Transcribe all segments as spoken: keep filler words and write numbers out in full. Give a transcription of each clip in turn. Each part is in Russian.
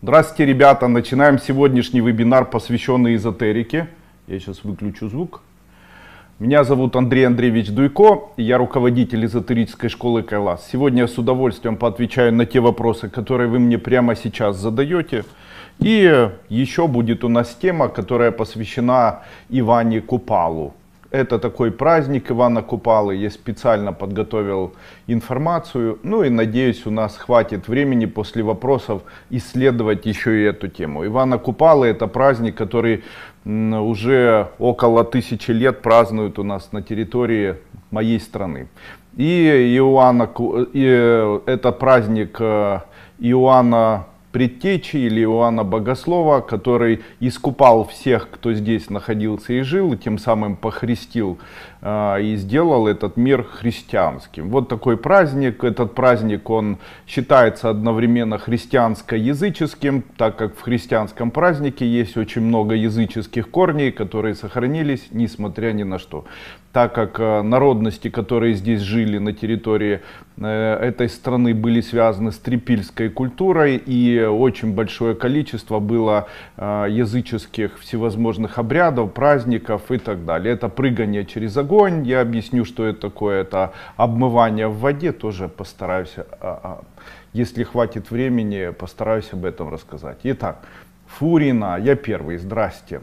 Здравствуйте, ребята! Начинаем сегодняшний вебинар, посвященный эзотерике. Я сейчас выключу звук. Меня зовут Андрей Андреевич Дуйко, и я руководитель эзотерической школы Кайлас. Сегодня я с удовольствием поотвечаю на те вопросы, которые вы мне прямо сейчас задаете. И еще будет у нас тема, которая посвящена Иване Купалу. Это такой праздник Ивана Купалы. Я специально подготовил информацию. Ну и надеюсь, у нас хватит времени после вопросов исследовать еще и эту тему. Ивана Купалы — это праздник, который уже около тысячи лет празднуют у нас на территории моей страны. И, Иоанна, и это праздник Иоанна Предтечи или Иоанна Богослова, который искупал всех, кто здесь находился и жил, и тем самым похрестил э, и сделал этот мир христианским. Вот такой праздник. Этот праздник, он считается одновременно христианско-языческим, так как в христианском празднике есть очень много языческих корней, которые сохранились несмотря ни на что. Так как э, народности, которые здесь жили на территории э, этой страны, были связаны с трипильской культурой, и очень большое количество было э, языческих всевозможных обрядов, праздников и так далее. Это прыгание через огонь, я объясню, что это такое, это обмывание в воде, тоже постараюсь, э, э, если хватит времени, постараюсь об этом рассказать. Итак, Фурина, я первый, здрасте.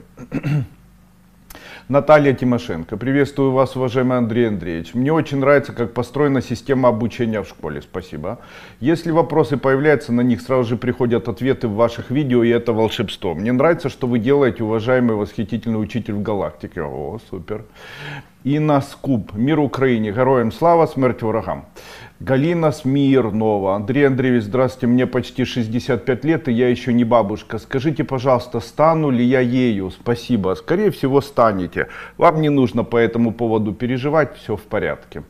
Наталья Тимошенко. Приветствую вас, уважаемый Андрей Андреевич. Мне очень нравится, как построена система обучения в школе. Спасибо. Если вопросы появляются, на них сразу же приходят ответы в ваших видео, и это волшебство. Мне нравится, что вы делаете, уважаемый восхитительный учитель в галактике. О, супер. Инна Скуб. Мир Украине. Героям слава, смерть врагам. Галина Смирнова. Андрей Андреевич, здравствуйте, мне почти шестьдесят пять лет, и я еще не бабушка. Скажите, пожалуйста, стану ли я ею? Спасибо. Скорее всего, станете. Вам не нужно по этому поводу переживать, все в порядке.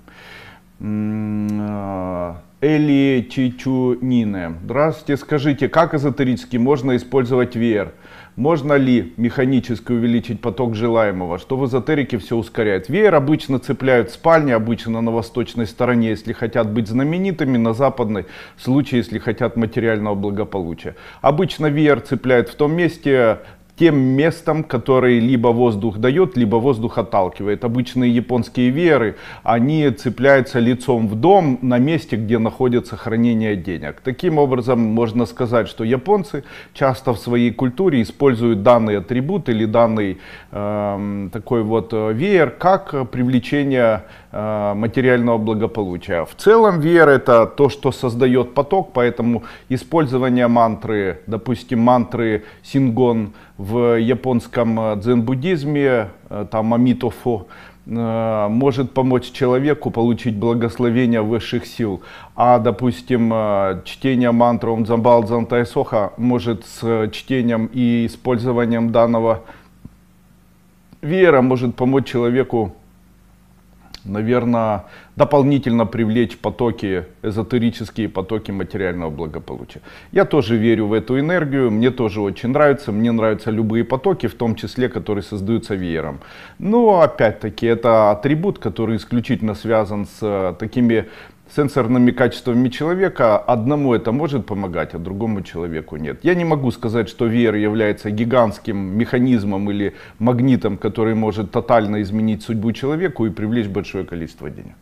Эли Чичунине. Здравствуйте, скажите, как эзотерически можно использовать веер? Можно ли механически увеличить поток желаемого? Что в эзотерике все ускоряет? Веер обычно цепляют в спальне, обычно на восточной стороне, если хотят быть знаменитыми, на западной в случае, если хотят материального благополучия. Обычно веер цепляют в том месте, тем местом, который либо воздух дает, либо воздух отталкивает. Обычные японские вееры, они цепляются лицом в дом, на месте, где находится хранение денег. Таким образом, можно сказать, что японцы часто в своей культуре используют данный атрибут или данный э, такой вот веер как привлечение э, материального благополучия. В целом веер — это то, что создает поток, поэтому использование мантры, допустим, мантры Сингон в японском дзен-буддизме, там амитофо, может помочь человеку получить благословение высших сил. А, допустим, чтение мантры Ом Дзамбал Дзантай Соха может с чтением и использованием данного веера может помочь человеку, наверное, дополнительно привлечь потоки, эзотерические потоки материального благополучия. Я тоже верю в эту энергию, мне тоже очень нравится, мне нравятся любые потоки, в том числе, которые создаются веером. Но, опять-таки, это атрибут, который исключительно связан с такими сенсорными качествами человека. Одному это может помогать, а другому человеку нет. Я не могу сказать, что веер является гигантским механизмом или магнитом, который может тотально изменить судьбу человеку и привлечь большое количество денег.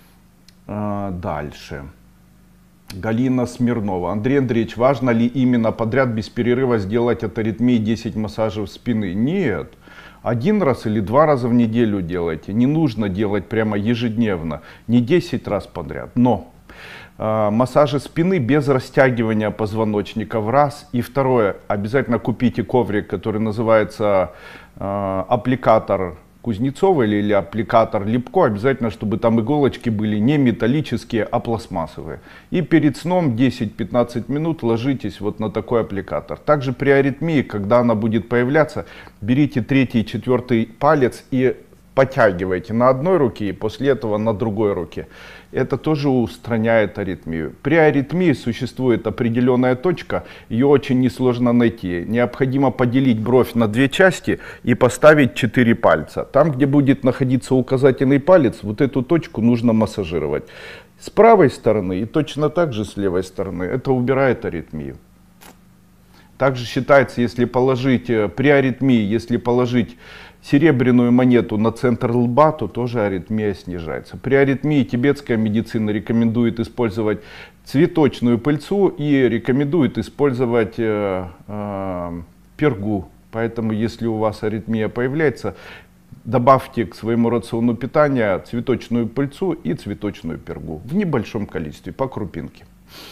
А, дальше. Галина Смирнова. Андрей Андреевич, важно ли именно подряд без перерыва сделать от аритмии десять массажев спины? Нет. Один раз или два раза в неделю делайте. Не нужно делать прямо ежедневно, не десять раз подряд. Но э, массажи спины без растягивания позвоночника в раз. И второе, обязательно купите коврик, который называется э, аппликатор Кузнецова или, или аппликатор Липко. Обязательно, чтобы там иголочки были не металлические, а пластмассовые. И перед сном десять-пятнадцать минут ложитесь вот на такой аппликатор. Также при аритмии, когда она будет появляться, берите третий и четвертый палец и подтягивайте на одной руке и после этого на другой руке. Это тоже устраняет аритмию. При аритмии существует определенная точка, ее очень несложно найти. Необходимо поделить бровь на две части и поставить четыре пальца. Там, где будет находиться указательный палец, вот эту точку нужно массажировать. С правой стороны и точно так же с левой стороны. Это убирает аритмию. Также считается, если положить при аритмии, если положить серебряную монету на центр лба, то тоже аритмия снижается. При аритмии тибетская медицина рекомендует использовать цветочную пыльцу и рекомендует использовать э, э, пергу. Поэтому, если у вас аритмия появляется, добавьте к своему рациону питания цветочную пыльцу и цветочную пергу в небольшом количестве, по крупинке.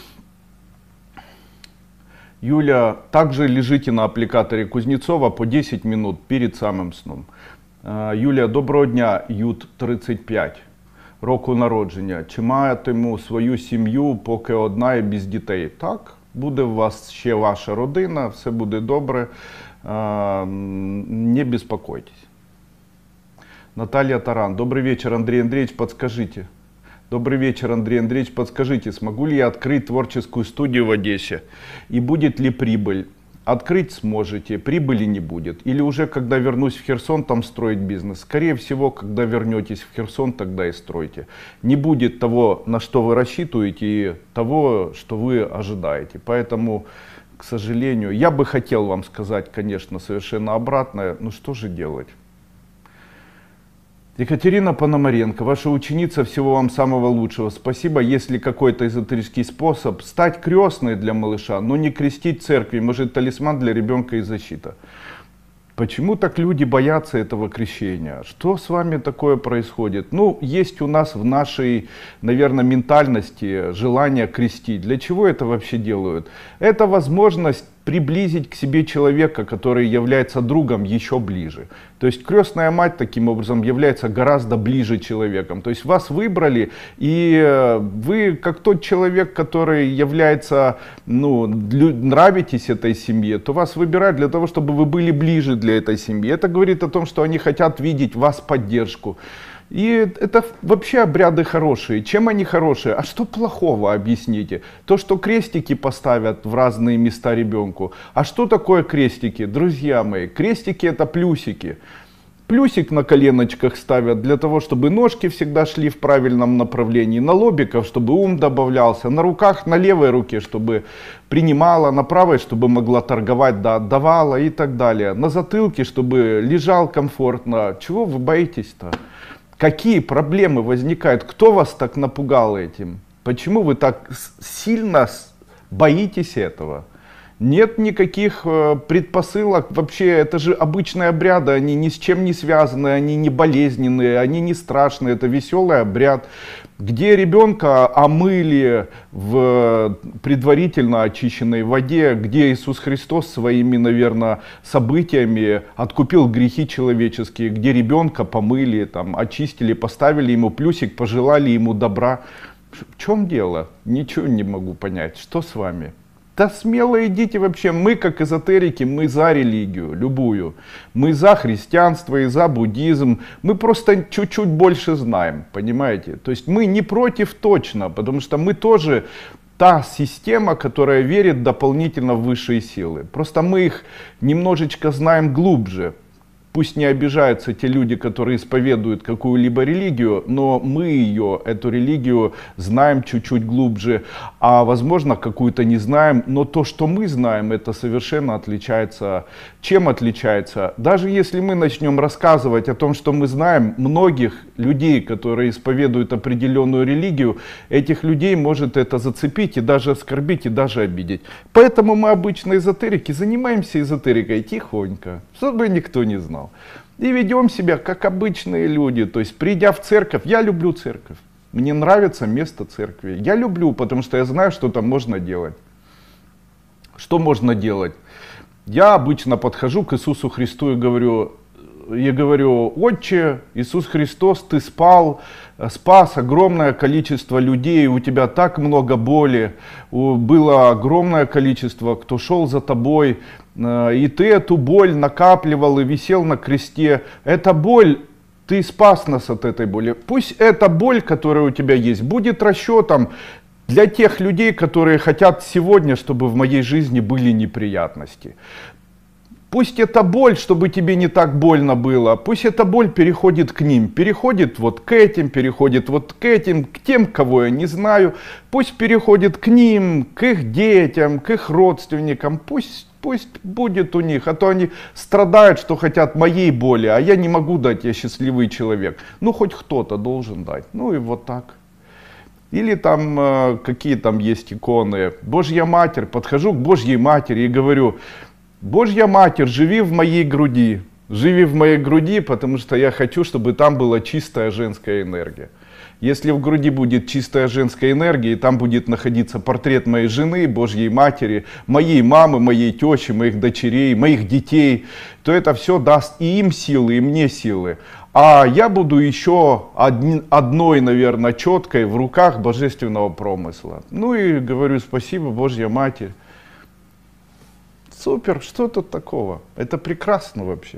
Юля, также лежите на аппликаторе Кузнецова по десять минут перед самым сном. Юлія, доброго дня, Ют тридцять п'ять, року народження. Чи матиму свою сім'ю, поки одна і без дітей? Так, буде у вас ще ваша родина, все буде добре, не беспокойтесь. Наталья Таран, добрый вечер, Андрей Андреевич, подскажите. Добрый вечер, Андрей Андреевич, подскажите, смогу ли я открыть творческую студию в Одессе и будет ли прибыль? Открыть сможете, прибыли не будет. Или уже когда вернусь в Херсон, там строить бизнес. Скорее всего, когда вернетесь в Херсон, тогда и стройте. Не будет того, на что вы рассчитываете, и того, что вы ожидаете. Поэтому, к сожалению, я бы хотел вам сказать, конечно, совершенно обратное. Но что же делать? Екатерина Пономаренко, ваша ученица, всего вам самого лучшего. Спасибо. Если какой-то эзотерический способ стать крестной для малыша, но не крестить церкви, может, талисман для ребенка и защита. Почему так люди боятся этого крещения? Что с вами такое происходит? Ну, есть у нас в нашей, наверное, ментальности желание крестить. Для чего это вообще делают? Это возможность приблизить к себе человека, который является другом, еще ближе. То есть крестная мать таким образом является гораздо ближе человеком. То есть вас выбрали, и вы как тот человек, который является, ну, нравитесь этой семье, то вас выбирают для того, чтобы вы были ближе для этой семьи. Это говорит о том, что они хотят видеть в вас поддержку. И это вообще обряды хорошие. Чем они хорошие? А что плохого, объясните? То, что крестики поставят в разные места ребенку. А что такое крестики? Друзья мои, крестики это плюсики. Плюсик на коленочках ставят для того, чтобы ножки всегда шли в правильном направлении. На лобиках, чтобы ум добавлялся. На руках, на левой руке, чтобы принимала. На правой, чтобы могла торговать, да, отдавала и так далее. На затылке, чтобы лежал комфортно. Чего вы боитесь-то? Какие проблемы возникают? Кто вас так напугал этим? Почему вы так сильно боитесь этого? Нет никаких предпосылок. Вообще, это же обычные обряды, они ни с чем не связаны, они не болезненные, они не страшные. Это веселый обряд, где ребенка омыли в предварительно очищенной воде, где Иисус Христос своими, наверное, событиями откупил грехи человеческие, где ребенка помыли, там, очистили, поставили ему плюсик, пожелали ему добра. В чем дело? Ничего не могу понять. Что с вами? Да смело идите вообще. Мы, как эзотерики, мы за религию, любую. Мы за христианство и за буддизм. Мы просто чуть-чуть больше знаем, понимаете? То есть мы не против точно, потому что мы тоже та система, которая верит дополнительно в высшие силы. Просто мы их немножечко знаем глубже. Пусть не обижаются те люди, которые исповедуют какую-либо религию, но мы ее, эту религию, знаем чуть-чуть глубже, а возможно какую-то не знаем, но то, что мы знаем, это совершенно отличается. Чем отличается? Даже если мы начнем рассказывать о том, что мы знаем, многих людей, которые исповедуют определенную религию, этих людей может это зацепить и даже оскорбить, и даже обидеть. Поэтому мы, обычные эзотерики, занимаемся эзотерикой тихонько, чтобы никто не знал. И ведем себя как обычные люди. То есть, придя в церковь, я люблю церковь. Мне нравится место церкви. Я люблю, потому что я знаю, что там можно делать. Что можно делать? Я обычно подхожу к Иисусу Христу и говорю, я говорю: Отче, Иисус Христос, ты спал, спас огромное количество людей, у тебя так много боли, было огромное количество, кто шел за тобой, и ты эту боль накапливал и висел на кресте. Эта боль, ты спас нас от этой боли. Пусть эта боль, которая у тебя есть, будет расчетом для тех людей, которые хотят сегодня, чтобы в моей жизни были неприятности. Пусть эта боль, чтобы тебе не так больно было, пусть эта боль переходит к ним, переходит вот к этим, переходит вот к этим, к тем, кого я не знаю, пусть переходит к ним, к их детям, к их родственникам, пусть Пусть будет у них, а то они страдают, что хотят моей боли, а я не могу дать, я счастливый человек. Ну, хоть кто-то должен дать. Ну и вот так. Или там, э, какие там есть иконы. Божья Матерь, подхожу к Божьей Матери и говорю: Божья Матерь, живи в моей груди. Живи в моей груди, потому что я хочу, чтобы там была чистая женская энергия. Если в груди будет чистая женская энергия, и там будет находиться портрет моей жены, Божьей Матери, моей мамы, моей тещи, моих дочерей, моих детей, то это все даст и им силы, и мне силы. А я буду еще одни, одной, наверное, четкой в руках божественного промысла. Ну и говорю: спасибо, Божья Матерь. Супер, что тут такого? Это прекрасно вообще.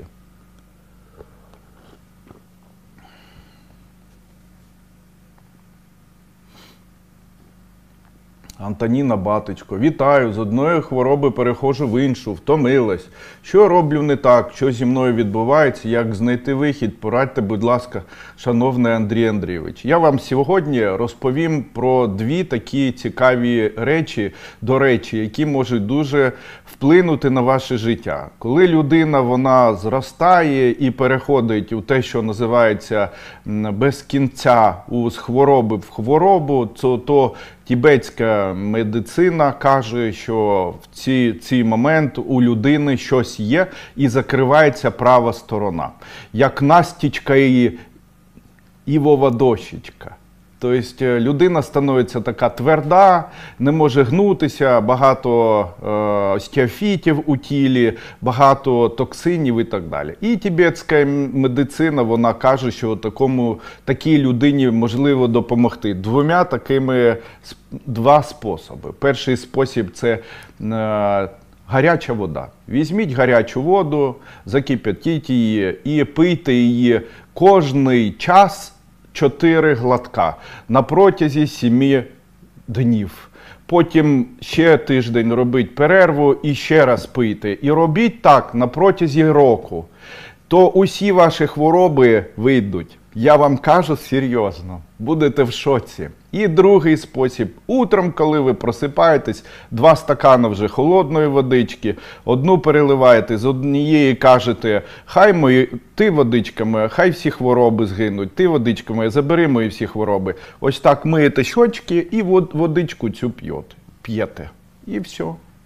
Антоніна Батечко: вітаю, з одної хвороби переходжу в іншу, втомилась. Що роблю не так, що зі мною відбувається, як знайти вихід? Порадьте, будь ласка, шановний Андрій Андрійович. Я вам сьогодні розповім про дві такі цікаві речі, до речі, які можуть дуже вплинути на ваше життя. Коли людина, вона зростає і переходить у те, що називається без кінця, з хвороби в хворобу, то, то тібетська медицина каже, що в ці, цей момент у людини щось є і закривається права сторона. Як настічка і івова дощечка. Тобто людина становиться така тверда, не може гнутися, багато е, остеофітів у тілі, багато токсинів і так далі. І тибетська медицина, вона каже, що такому, такій людині можливо допомогти двома такими, два способи. Перший спосіб – це е, гаряча вода. Візьміть гарячу воду, закип'ятіть її і пийте її кожний час, чотири глотка на протязі семи днів. Потім ще тиждень робіть перерву і ще раз пийте. І робіть так на протязі року. То усі ваші хвороби вийдуть. Я вам кажу серйозно, будете в шоці. І другий спосіб. Утром, коли ви просипаєтесь, два стакани вже холодної водички, одну переливаєте, з однієї кажете: хай мої, ти водичка моя, хай всі хвороби згинуть, ти водичка моя, забери мої всі хвороби. Ось так миєте щочки і водичку цю п'єте. п'єте. І все.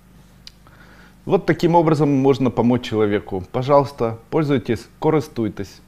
Вот таким образом можно помочь человеку. Пожалуйста, пользуйтесь, користуйтесь.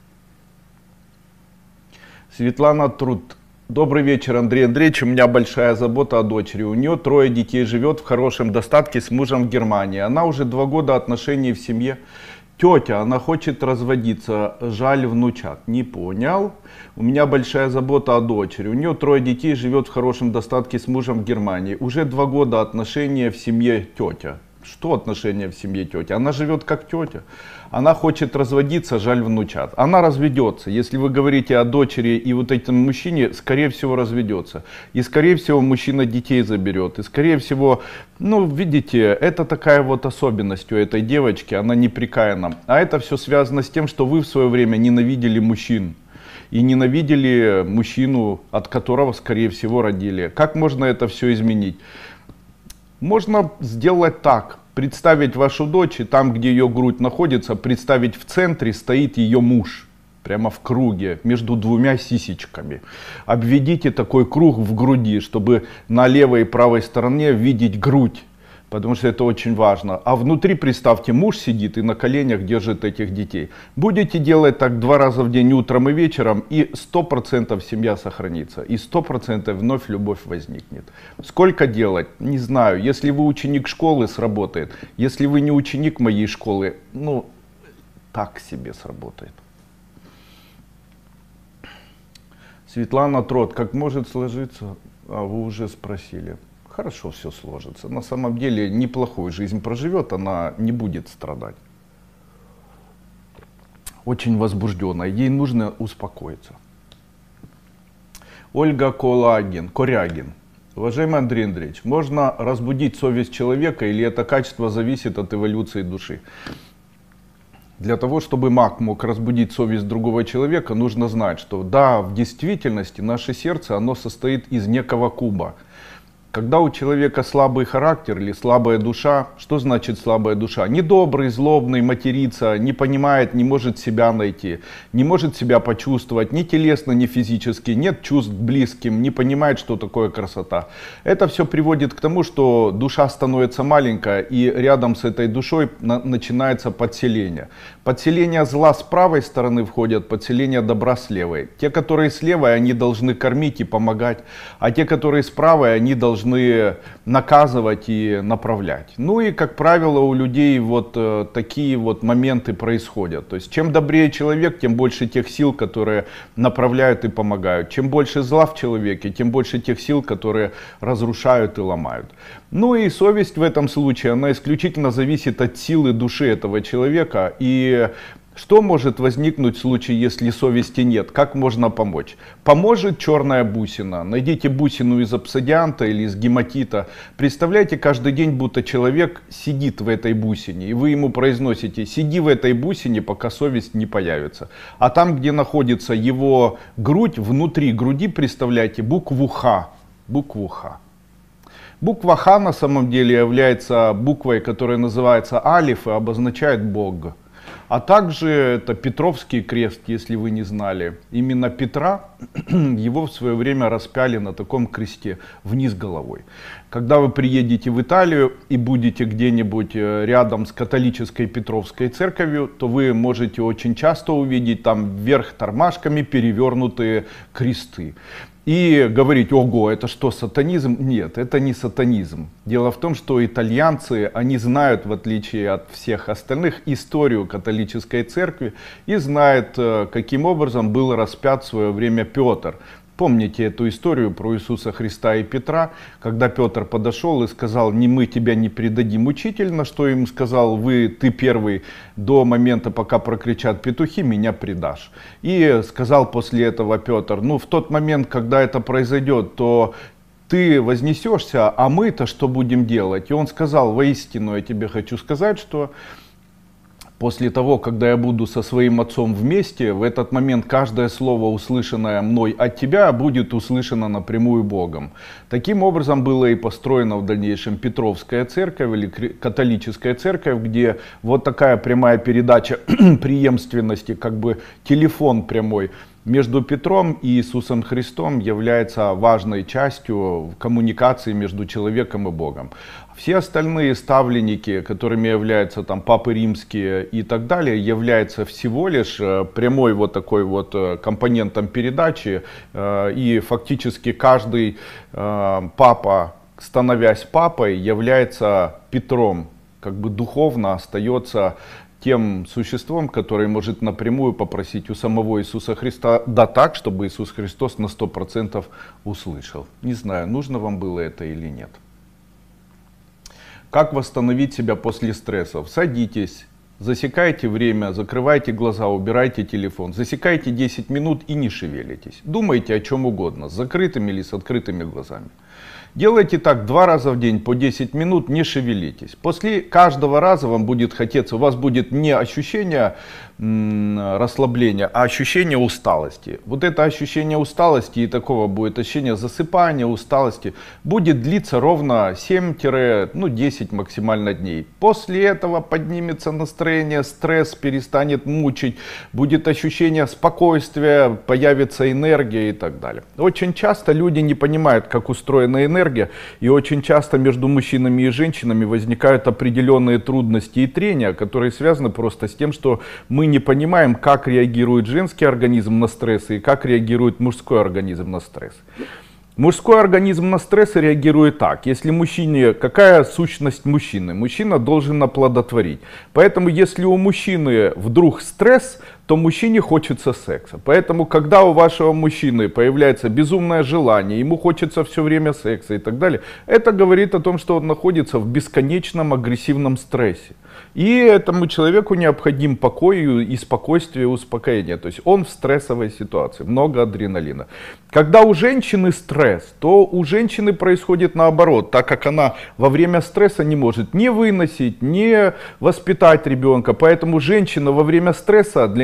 Светлана Труд. Добрый вечер, Андрей Андреевич. У меня большая забота о дочери. У нее трое детей, живет в хорошем достатке с мужем в Германии. Она уже два года отношений в семье. Тетя, она хочет разводиться, жаль внучат. Не понял. У меня большая забота о дочери. У нее трое детей, живет в хорошем достатке с мужем в Германии. Уже два года отношения в семье тетя. Что отношения в семье тети? Она живет как тетя. Она хочет разводиться, жаль внучат. Она разведется. Если вы говорите о дочери и вот этом мужчине, скорее всего разведется. И скорее всего мужчина детей заберет. И скорее всего, ну видите, это такая вот особенность у этой девочки, она неприкаянна. А это все связано с тем, что вы в свое время ненавидели мужчин. И ненавидели мужчину, от которого скорее всего родили. Как можно это все изменить? Можно сделать так, представить вашу дочь, и там, где ее грудь находится, представить в центре стоит ее муж, прямо в круге, между двумя сисечками. Обведите такой круг в груди, чтобы на левой и правой стороне видеть грудь, потому что это очень важно. А внутри, представьте, муж сидит и на коленях держит этих детей. Будете делать так два раза в день, утром и вечером, и сто процентов семья сохранится. И сто процентов вновь любовь возникнет. Сколько делать? Не знаю. Если вы ученик школы, сработает. Если вы не ученик моей школы, ну, так себе сработает. Светлана Трот. Как может сложиться? А вы уже спросили. Хорошо все сложится. На самом деле неплохую жизнь проживет, она не будет страдать. Очень возбужденная, ей нужно успокоиться. Ольга Колагин, Корягин. Уважаемый Андрей Андреевич, можно разбудить совесть человека или это качество зависит от эволюции души? Для того, чтобы маг мог разбудить совесть другого человека, нужно знать, что да, в действительности наше сердце, оно состоит из некого куба. Когда у человека слабый характер или слабая душа, что значит слабая душа? Недобрый, злобный, матерится, не понимает, не может себя найти, не может себя почувствовать ни телесно, ни физически, нет чувств к близким, не понимает, что такое красота. Это все приводит к тому, что душа становится маленькая, и рядом с этой душой на- начинается подселение. Подселение зла с правой стороны входят, подселение добра с левой. Те, которые с левой, они должны кормить и помогать, а те, которые с правой, они должны должны наказывать и направлять. Ну и, как правило, у людей вот э, такие вот моменты происходят. То есть, чем добрее человек, тем больше тех сил, которые направляют и помогают. Чем больше зла в человеке, тем больше тех сил, которые разрушают и ломают. Ну и совесть в этом случае, она исключительно зависит от силы души этого человека. И что может возникнуть в случае, если совести нет? Как можно помочь? Поможет черная бусина. Найдите бусину из обсидианта или из гематита. Представляете, каждый день будто человек сидит в этой бусине. И вы ему произносите: сиди в этой бусине, пока совесть не появится. А там, где находится его грудь, внутри груди, представляете, букву Х. Букву Х. Буква Х на самом деле является буквой, которая называется алиф и обозначает Бог. А также это Петровский крест, если вы не знали. Именно Петра, его в свое время распяли на таком кресте вниз головой. Когда вы приедете в Италию и будете где-нибудь рядом с католической Петровской церковью, то вы можете очень часто увидеть там вверх тормашками перевернутые кресты. И говорить: ого, это что, сатанизм? Нет, это не сатанизм. Дело в том, что итальянцы, они знают, в отличие от всех остальных, историю католической церкви и знают, каким образом был распят в свое время Петр. Помните эту историю про Иисуса Христа и Петра, когда Петр подошел и сказал: не мы тебя не предадим, учитель, на что им сказал: вы, ты первый, до момента, пока прокричат петухи, меня предашь. И сказал после этого Петр: ну в тот момент, когда это произойдет, то ты вознесешься, а мы-то что будем делать? И он сказал: воистину, я тебе хочу сказать, что после того, когда я буду со своим отцом вместе, в этот момент каждое слово, услышанное мной от тебя, будет услышано напрямую Богом. Таким образом было и построена в дальнейшем Петровская церковь или католическая церковь, где вот такая прямая передача преемственности, как бы телефон прямой между Петром и Иисусом Христом является важной частью коммуникации между человеком и Богом. Все остальные ставленники, которыми являются там папы римские и так далее, являются всего лишь прямой вот такой вот компонентом передачи. И фактически каждый папа, становясь папой, является Петром, как бы духовно остается тем существом, который может напрямую попросить у самого Иисуса Христа, да так, чтобы Иисус Христос на сто процентов услышал. Не знаю, нужно вам было это или нет. Как восстановить себя после стрессов? Садитесь, засекайте время, закрывайте глаза, убирайте телефон, засекайте десять минут и не шевелитесь. Думайте о чем угодно, с закрытыми или с открытыми глазами. Делайте так два раза в день по десять минут, не шевелитесь. После каждого раза вам будет хотеться, у вас будет не ощущение м, расслабления, а ощущение усталости. Вот это ощущение усталости и такого будет ощущение засыпания, усталости, будет длиться ровно семь-десять максимально дней. После этого поднимется настроение, стресс перестанет мучить, будет ощущение спокойствия, появится энергия и так далее. Очень часто люди не понимают, как устроена энергия. И очень часто между мужчинами и женщинами возникают определенные трудности и трения, которые связаны просто с тем, что мы не понимаем, как реагирует женский организм на стресс и как реагирует мужской организм на стресс. Мужской организм на стресс реагирует так. Если мужчине, какая сущность мужчины? Мужчина должен оплодотворить. Поэтому если у мужчины вдруг стресс, то мужчине хочется секса. Поэтому, когда у вашего мужчины появляется безумное желание, ему хочется все время секса и так далее, это говорит о том, что он находится в бесконечном агрессивном стрессе. И этому человеку необходим покой и спокойствие, и успокоение. То есть он в стрессовой ситуации, много адреналина. Когда у женщины стресс, то у женщины происходит наоборот, так как она во время стресса не может ни выносить, ни воспитать ребенка. Поэтому женщина во время стресса, для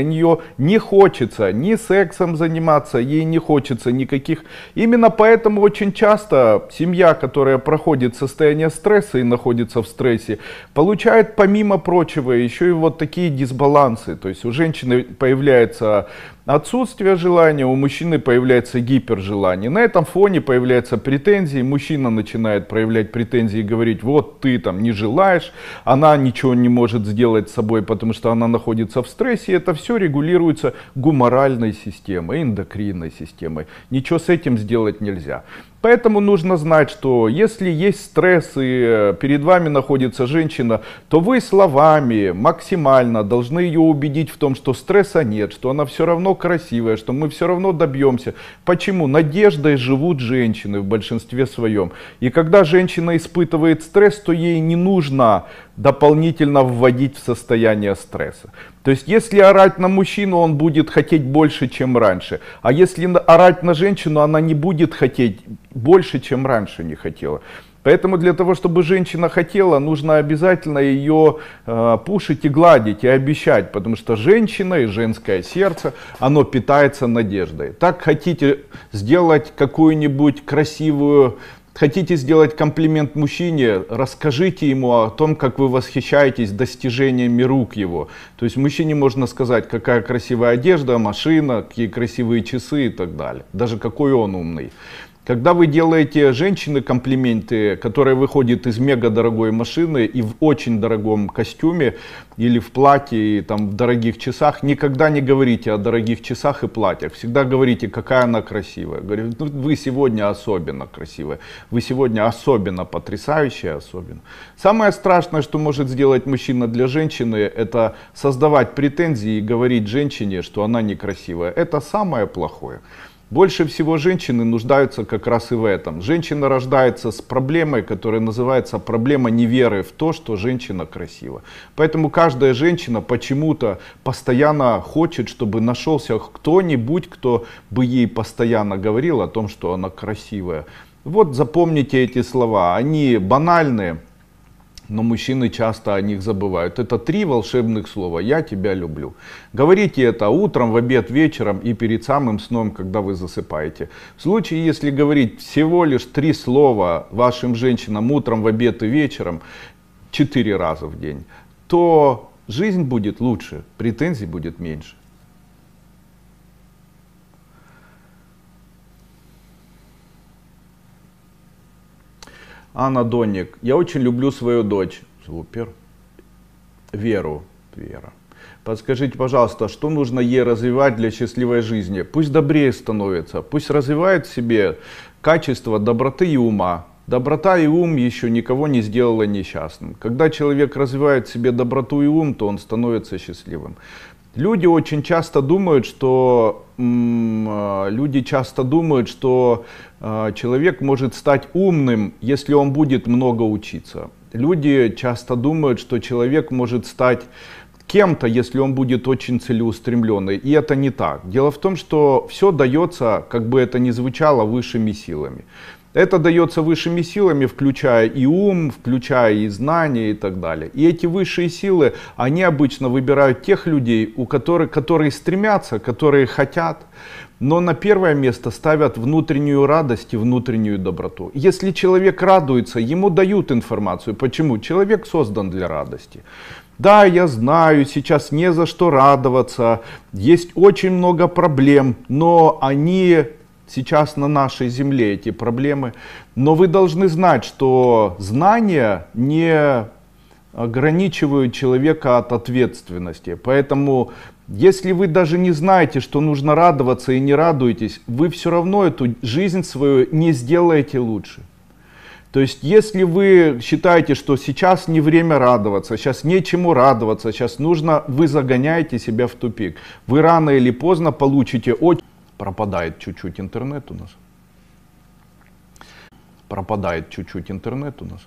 нее не хочется ни сексом заниматься, ей не хочется никаких. Именно поэтому очень часто семья, которая проходит состояние стресса и находится в стрессе, получает помимо прочего еще и вот такие дисбалансы. То есть у женщины появляется отсутствие желания, у мужчины появляется гипержелание. На этом фоне появляются претензии, мужчина начинает проявлять претензии и говорить: вот ты там не желаешь, она ничего не может сделать с собой, потому что она находится в стрессе. Это все регулируется гуморальной системой, эндокринной системой. Ничего с этим сделать нельзя. Поэтому нужно знать, что если есть стресс и перед вами находится женщина, то вы словами максимально должны ее убедить в том, что стресса нет, что она все равно красивая, что мы все равно добьемся. Почему? Надеждой живут женщины в большинстве своем. И когда женщина испытывает стресс, то ей не нужно дополнительно вводить в состояние стресса. То есть, если орать на мужчину, он будет хотеть больше, чем раньше. А если орать на женщину, она не будет хотеть больше, чем раньше не хотела. Поэтому для того, чтобы женщина хотела, нужно обязательно ее э, пушить и гладить, и обещать. Потому что женщина и женское сердце, оно питается надеждой. Так хотите сделать какую-нибудь красивую... Хотите сделать комплимент мужчине, расскажите ему о том, как вы восхищаетесь достижениями рук его. То есть мужчине можно сказать, какая красивая одежда, машина, какие красивые часы и так далее. Даже какой он умный. Когда вы делаете женщине комплименты, которые выходят из мега дорогой машины и в очень дорогом костюме или в платье и там в дорогих часах, никогда не говорите о дорогих часах и платьях. Всегда говорите, какая она красивая. Говорю, ну, вы сегодня особенно красивая, вы сегодня особенно потрясающая, особенно. Самое страшное, что может сделать мужчина для женщины, это создавать претензии и говорить женщине, что она некрасивая. Это самое плохое. Больше всего женщины нуждаются как раз и в этом. Женщина рождается с проблемой, которая называется проблема неверы в то, что женщина красива. Поэтому каждая женщина почему-то постоянно хочет, чтобы нашелся кто-нибудь, кто бы ей постоянно говорил о том, что она красивая. Вот запомните эти слова, они банальные, но мужчины часто о них забывают. Это три волшебных слова: «Я тебя люблю». Говорите это утром, в обед, вечером и перед самым сном, когда вы засыпаете. В случае, если говорить всего лишь три слова вашим женщинам утром, в обед и вечером, четыре раза в день, то жизнь будет лучше, претензий будет меньше. Анна Донник. Я очень люблю свою дочь. Супер. Веру. Вера. Подскажите, пожалуйста, что нужно ей развивать для счастливой жизни? Пусть добрее становится. Пусть развивает в себе качество доброты и ума. Доброта и ум еще никого не сделала несчастным. Когда человек развивает в себе доброту и ум, то он становится счастливым. Люди очень часто думают, что люди часто думают, что э, человек может стать умным, если он будет много учиться. Люди часто думают, что человек может стать кем-то, если он будет очень целеустремленный. И это не так. Дело в том, что все дается, как бы это ни звучало, высшими силами. Это дается высшими силами, включая и ум, включая и знания и так далее. И эти высшие силы, они обычно выбирают тех людей, у которых, которые стремятся, которые хотят, но на первое место ставят внутреннюю радость и внутреннюю доброту. Если человек радуется, ему дают информацию. Почему? Человек создан для радости. Да, я знаю, сейчас не за что радоваться, есть очень много проблем, но они... Сейчас на нашей земле эти проблемы, но вы должны знать, что знания не ограничивают человека от ответственности. Поэтому, если вы даже не знаете, что нужно радоваться и не радуетесь, вы все равно эту жизнь свою не сделаете лучше. То есть, если вы считаете, что сейчас не время радоваться, сейчас нечему радоваться, сейчас нужно, вы загоняете себя в тупик. Вы рано или поздно получите очень... Пропадает чуть-чуть интернет у нас. Пропадает чуть-чуть интернет у нас.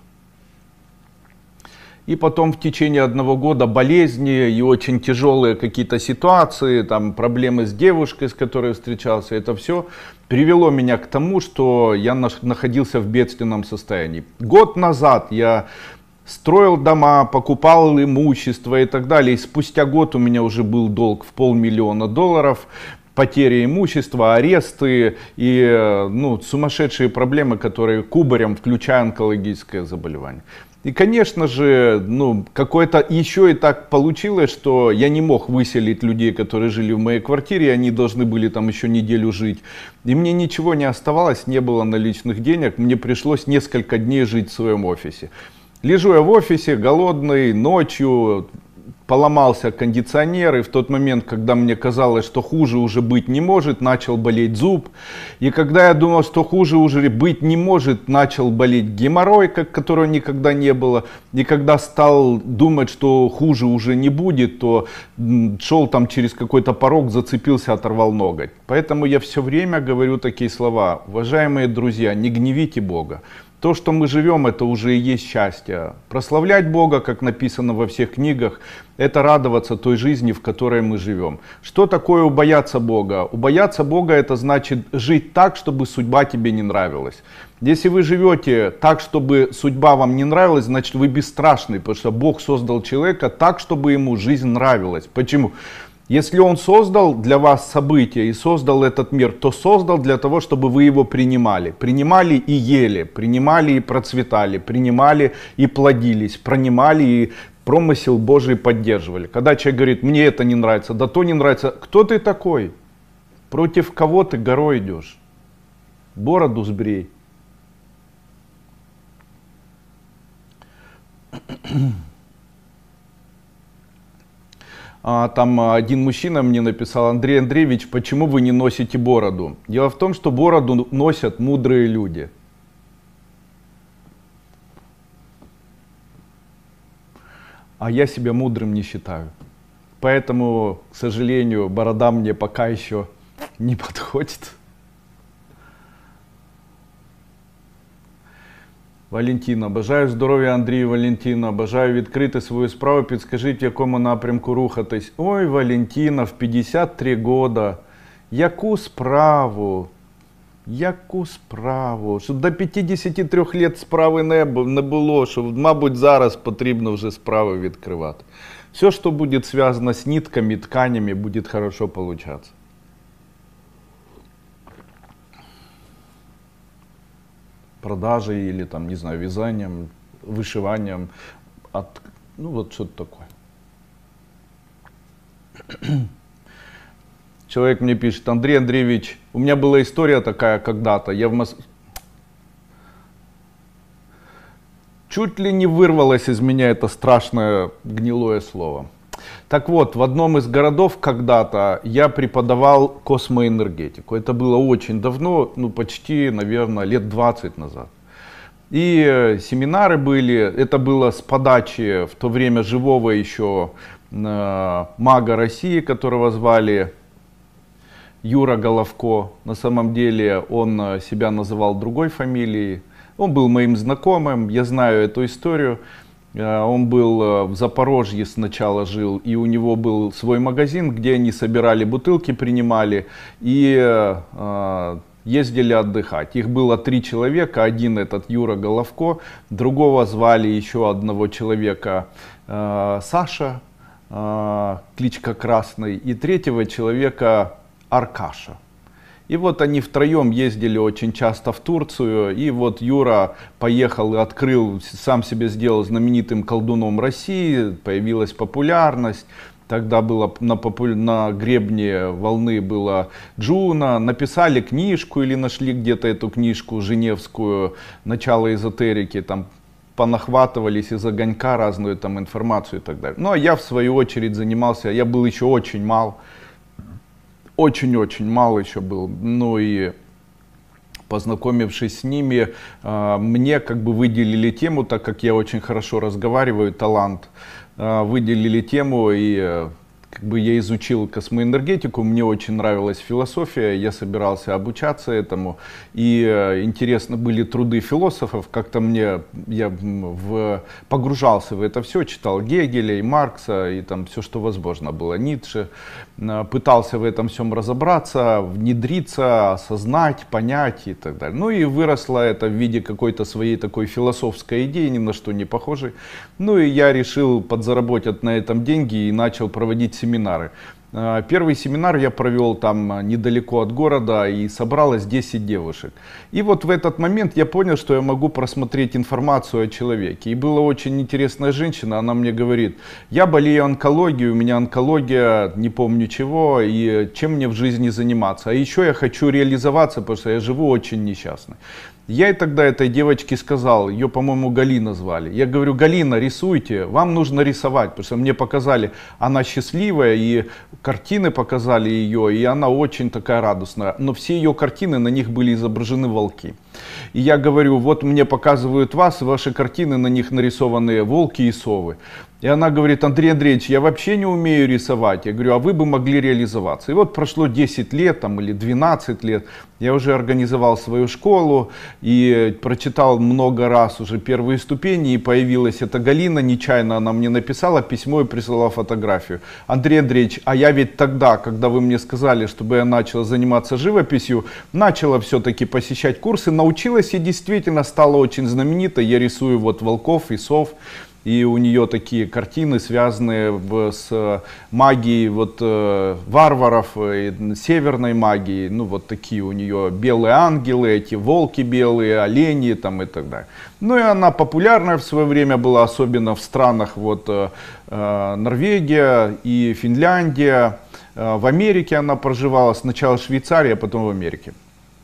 И потом в течение одного года болезни и очень тяжелые какие-то ситуации, там проблемы с девушкой, с которой встречался, это все привело меня к тому, что я находился в бедственном состоянии. Год назад я строил дома, покупал имущество и так далее. И спустя год у меня уже был долг в полмиллиона долларов, потеря имущества, аресты и ну, сумасшедшие проблемы, которые кубарем, включая онкологическое заболевание. И, конечно же, ну, какое-то еще и так получилось, что я не мог выселить людей, которые жили в моей квартире, и они должны были там еще неделю жить. И мне ничего не оставалось, не было наличных денег, мне пришлось несколько дней жить в своем офисе. Лежу я в офисе, голодный, ночью, поломался кондиционер, и в тот момент, когда мне казалось, что хуже уже быть не может, начал болеть зуб. И когда я думал, что хуже уже быть не может, начал болеть геморрой, как, которого никогда не было. И когда стал думать, что хуже уже не будет, то шел там через какой-то порог, зацепился, оторвал ноготь. Поэтому я все время говорю такие слова: уважаемые друзья, не гневите Бога. То, что мы живем, это уже и есть счастье. Прославлять Бога, как написано во всех книгах, это радоваться той жизни, в которой мы живем. Что такое убояться Бога? Убояться Бога — это значит жить так, чтобы судьба тебе не нравилась. Если вы живете так, чтобы судьба вам не нравилась, значит вы бесстрашны, потому что Бог создал человека так, чтобы ему жизнь нравилась. Почему? Если Он создал для вас события и создал этот мир, то создал для того, чтобы вы его принимали. Принимали и ели, принимали и процветали, принимали и плодились, принимали и промысел Божий поддерживали. Когда человек говорит: мне это не нравится, да то не нравится. Кто ты такой? Против кого ты горой идешь? Бороду сбрей. А, там один мужчина мне написал: Андрей Андреевич, почему вы не носите бороду? Дело в том, что бороду носят мудрые люди. А я себя мудрым не считаю. Поэтому, к сожалению, борода мне пока еще не подходит. Валентина: бажаю здоров'я, Андрію, Валентина, бажаю відкрити свою справу, підскажіть, в якому напрямку рухатись. Ой, Валентина, в п'ятдесят три года. Яку справу? Яку справу? Що до п'ятдесят три лет справи не, не було, що, мабуть, зараз потрібно вже справи відкривати. Все, що буде зв'язано з нитками, тканями, буде хорошо получаться. Продажей или там, не знаю, вязанием, вышиванием, от, ну вот что-то такое. Человек мне пишет: Андрей Андреевич, у меня была история такая когда-то, я в Москве, чуть ли не вырвалось из меня это страшное гнилое слово. Так вот, в одном из городов когда-то я преподавал космоэнергетику. Это было очень давно, ну почти, наверное, лет двадцать назад. И семинары были, это было с подачи в то время живого еще э, мага России, которого звали Юра Головко. На самом деле он себя называл другой фамилией. Он был моим знакомым, я знаю эту историю. Он был в Запорожье сначала жил, и у него был свой магазин, где они собирали бутылки, принимали и э, ездили отдыхать. Их было три человека, один этот Юра Головко, другого звали еще одного человека э, Саша, э, кличка Красный, и третьего человека Аркаша. И вот они втроем ездили очень часто в Турцию, и вот Юра поехал и открыл, сам себе сделал знаменитым колдуном России, появилась популярность. Тогда было на, попу... на гребне волны была Джуна, написали книжку или нашли где-то эту книжку женевскую, начало эзотерики, там понахватывались из огонька разную там информацию и так далее. Ну а я в свою очередь занимался, я был еще очень мал. Очень-очень мало еще был, ну и познакомившись с ними, мне как бы выделили тему, так как я очень хорошо разговариваю, талант, выделили тему, и как бы я изучил космоэнергетику, мне очень нравилась философия, я собирался обучаться этому. И э, интересно были труды философов, как-то мне, я в, погружался в это все, читал Гегеля и Маркса, и там все, что возможно было, Ницше. Э, пытался в этом всем разобраться, внедриться, осознать, понять и так далее. Ну и выросло это в виде какой-то своей такой философской идеи, ни на что не похожей. Ну и я решил подзаработать на этом деньги и начал проводить семинары. Первый семинар я провел там недалеко от города, и собралось десять девушек. И вот в этот момент я понял, что я могу просмотреть информацию о человеке. И была очень интересная женщина, она мне говорит: я болею онкологией, у меня онкология, не помню чего, и чем мне в жизни заниматься. А еще я хочу реализоваться, потому что я живу очень несчастной. Я и тогда этой девочке сказал, ее, по-моему, Галина звали. Я говорю: Галина, рисуйте, вам нужно рисовать, потому что мне показали, она счастливая, и картины показали ее, и она очень такая радостная. Но все ее картины, на них были изображены волки. И я говорю: вот мне показывают вас, ваши картины, на них нарисованы волки и совы. И она говорит: Андрей Андреевич, я вообще не умею рисовать. Я говорю: а вы бы могли реализоваться. И вот прошло десять лет там, или двенадцать лет, я уже организовал свою школу и прочитал много раз уже первые ступени, и появилась эта Галина, нечаянно она мне написала письмо и прислала фотографию. Андрей Андреевич, а я ведь тогда, когда вы мне сказали, чтобы я начала заниматься живописью, начала все-таки посещать курсы, научилась и действительно стала очень знаменитой. Я рисую вот волков и сов. И у нее такие картины, связанные в, с магией вот, э, варваров, э, северной магией. Ну вот такие у нее белые ангелы, эти волки белые, олени там, и так далее. Ну и она популярная в свое время была, особенно в странах вот, э, э, Норвегия и Финляндия. Э, в Америке она проживала, сначала в Швейцарии, а потом в Америке.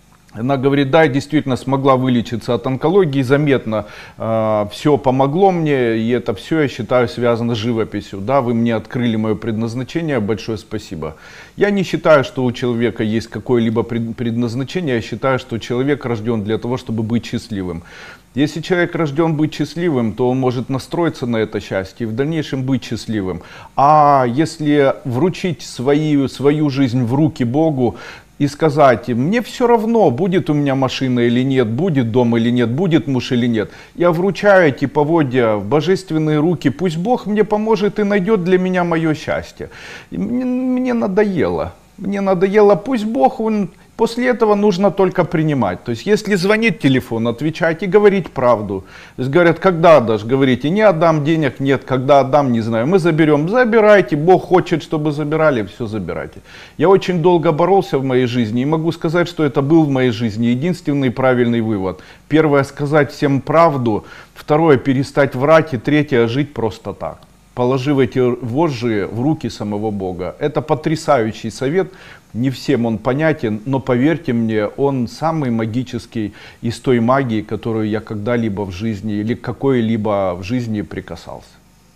Она говорит: да, я действительно смогла вылечиться от онкологии, заметно э, все помогло мне, и это все, я считаю, связано с живописью. Да, вы мне открыли мое предназначение, большое спасибо. Я не считаю, что у человека есть какое-либо предназначение, я считаю, что человек рожден для того, чтобы быть счастливым. Если человек рожден быть счастливым, то он может настроиться на это счастье и в дальнейшем быть счастливым. А если вручить свою, свою жизнь в руки Богу, и сказать им: мне все равно, будет у меня машина или нет, будет дом или нет, будет муж или нет. Я вручаю эти поводья в божественные руки, пусть Бог мне поможет и найдет для меня мое счастье. И мне, мне надоело, мне надоело, пусть Бог, он... После этого нужно только принимать. То есть, если звонит телефон, отвечать и говорить правду. То есть, говорят: когда отдашь? Говорите: не отдам, денег нет, когда отдам, не знаю. Мы заберем. Забирайте, Бог хочет, чтобы забирали, все забирайте. Я очень долго боролся в моей жизни и могу сказать, что это был в моей жизни единственный правильный вывод. Первое — сказать всем правду. Второе — перестать врать. И третье — жить просто так, положив эти вожжи в руки самого Бога. Это потрясающий совет. Не всем он понятен, но поверьте мне, он самый магический из той магии, которую я когда-либо в жизни или какой-либо в жизни прикасался.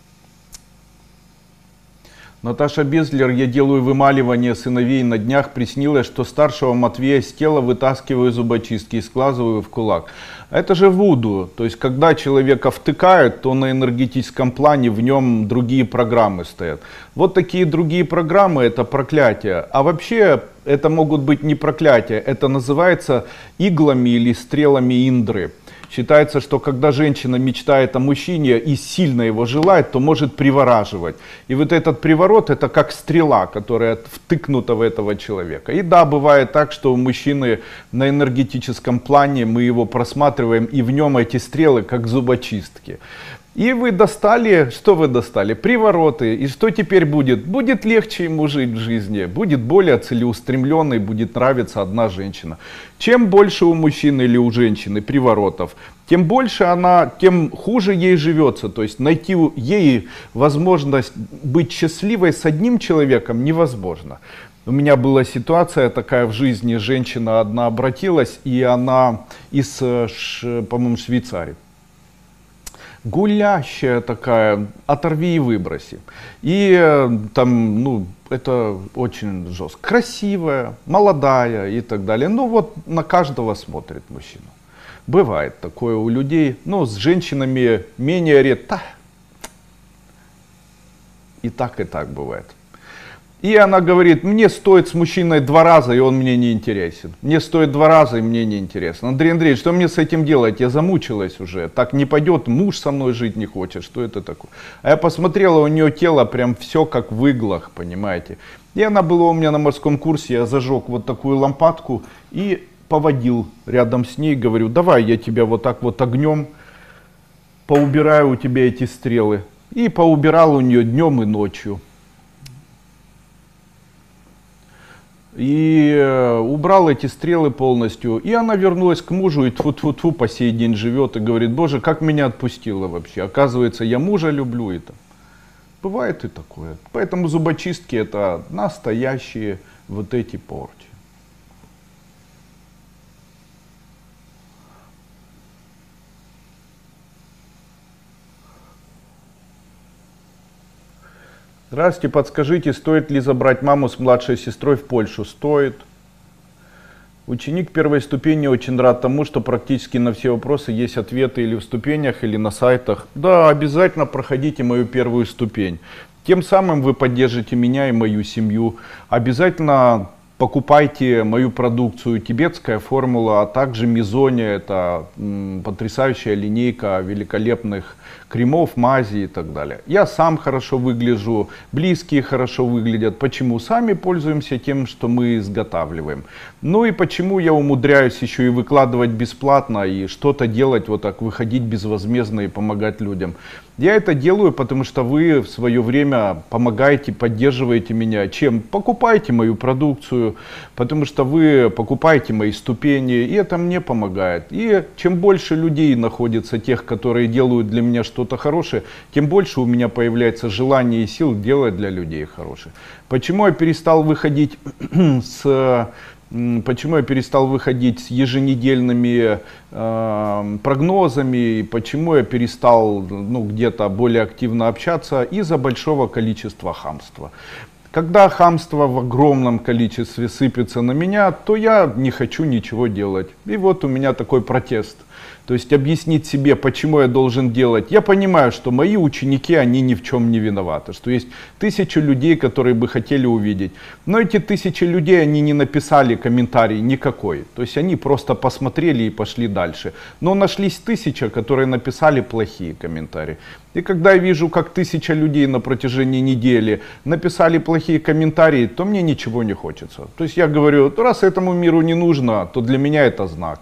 Наташа Безлер: я делаю вымаливание сыновей, на днях приснилось, что старшего Матвея с тела вытаскиваю зубочистки и складываю в кулак. Это же вуду, то есть когда человека втыкают, то на энергетическом плане в нем другие программы стоят. Вот такие другие программы — это проклятие. А вообще это могут быть не проклятия, это называется иглами или стрелами Индры. Считается, что когда женщина мечтает о мужчине и сильно его желает, то может привораживать. И вот этот приворот — это как стрела, которая втыкнута в этого человека. И да, бывает так, что у мужчины на энергетическом плане мы его просматриваем, и в нем эти стрелы как зубочистки. И вы достали, что вы достали? Привороты. И что теперь будет? Будет легче ему жить в жизни, будет более целеустремленный, будет нравиться одна женщина. Чем больше у мужчины или у женщины приворотов, тем больше она, тем хуже ей живется. То есть найти ей возможность быть счастливой с одним человеком невозможно. У меня была ситуация такая в жизни, женщина одна обратилась, и она из, по-моему, Швейцарии. Гулящая такая, оторви и выброси. И там, ну, это очень жестко. Красивая, молодая и так далее. Ну вот на каждого смотрит мужчина. Бывает такое у людей. Ну, с женщинами менее редко. И так, и так бывает. И она говорит, мне стоит с мужчиной два раза, и он мне не интересен. Мне стоит два раза, и мне не интересно. Андрей Андреевич, что мне с этим делать? Я замучилась уже. Так не пойдет, муж со мной жить не хочет. Что это такое? А я посмотрела, у нее тело прям все как в иглах, понимаете. И она была у меня на морском курсе, я зажег вот такую лампадку и поводил рядом с ней. Говорю, давай я тебя вот так вот огнем поубираю у тебя эти стрелы. И поубирал у нее днем и ночью. И э, убрал эти стрелы полностью. И она вернулась к мужу и тьфу-тьфу-тьфу по сей день живет и говорит, боже, как меня отпустила вообще. Оказывается, я мужа люблю это. Бывает и такое. Поэтому зубочистки это настоящие вот эти порчи. Здравствуйте, подскажите, стоит ли забрать маму с младшей сестрой в Польшу? Стоит. Ученик первой ступени очень рад тому, что практически на все вопросы есть ответы или в ступенях, или на сайтах. Да, обязательно проходите мою первую ступень. Тем самым вы поддержите меня и мою семью. Обязательно покупайте мою продукцию «Тибетская формула», а также «Мизония». Это м, потрясающая линейка великолепных кремов, мази и так далее. Я сам хорошо выгляжу, близкие хорошо выглядят. Почему? Сами пользуемся тем, что мы изготавливаем. Ну и почему я умудряюсь еще и выкладывать бесплатно и что-то делать, вот так выходить безвозмездно и помогать людям. Я это делаю, потому что вы в свое время помогаете, поддерживаете меня. Чем? Покупайте мою продукцию, потому что вы покупаете мои ступени, и это мне помогает. И чем больше людей находится, тех, которые делают для меня что-то хорошее, тем больше у меня появляется желание и сил делать для людей хорошее. Почему я перестал выходить с... Почему я перестал выходить с еженедельными э, прогнозами, и почему я перестал ну, где-то более активно общаться? Из-за большого количества хамства. Когда хамство в огромном количестве сыпется на меня, то я не хочу ничего делать. И вот у меня такой протест. То есть объяснить себе, почему я должен делать. Я понимаю, что мои ученики, они ни в чем не виноваты. Что есть тысячи людей, которые бы хотели увидеть. Но эти тысячи людей, они не написали комментарий никакой. То есть они просто посмотрели и пошли дальше. Но нашлись тысячи, которые написали плохие комментарии. И когда я вижу, как тысяча людей на протяжении недели написали плохие комментарии, то мне ничего не хочется. То есть я говорю, раз этому миру не нужно, то для меня это знак.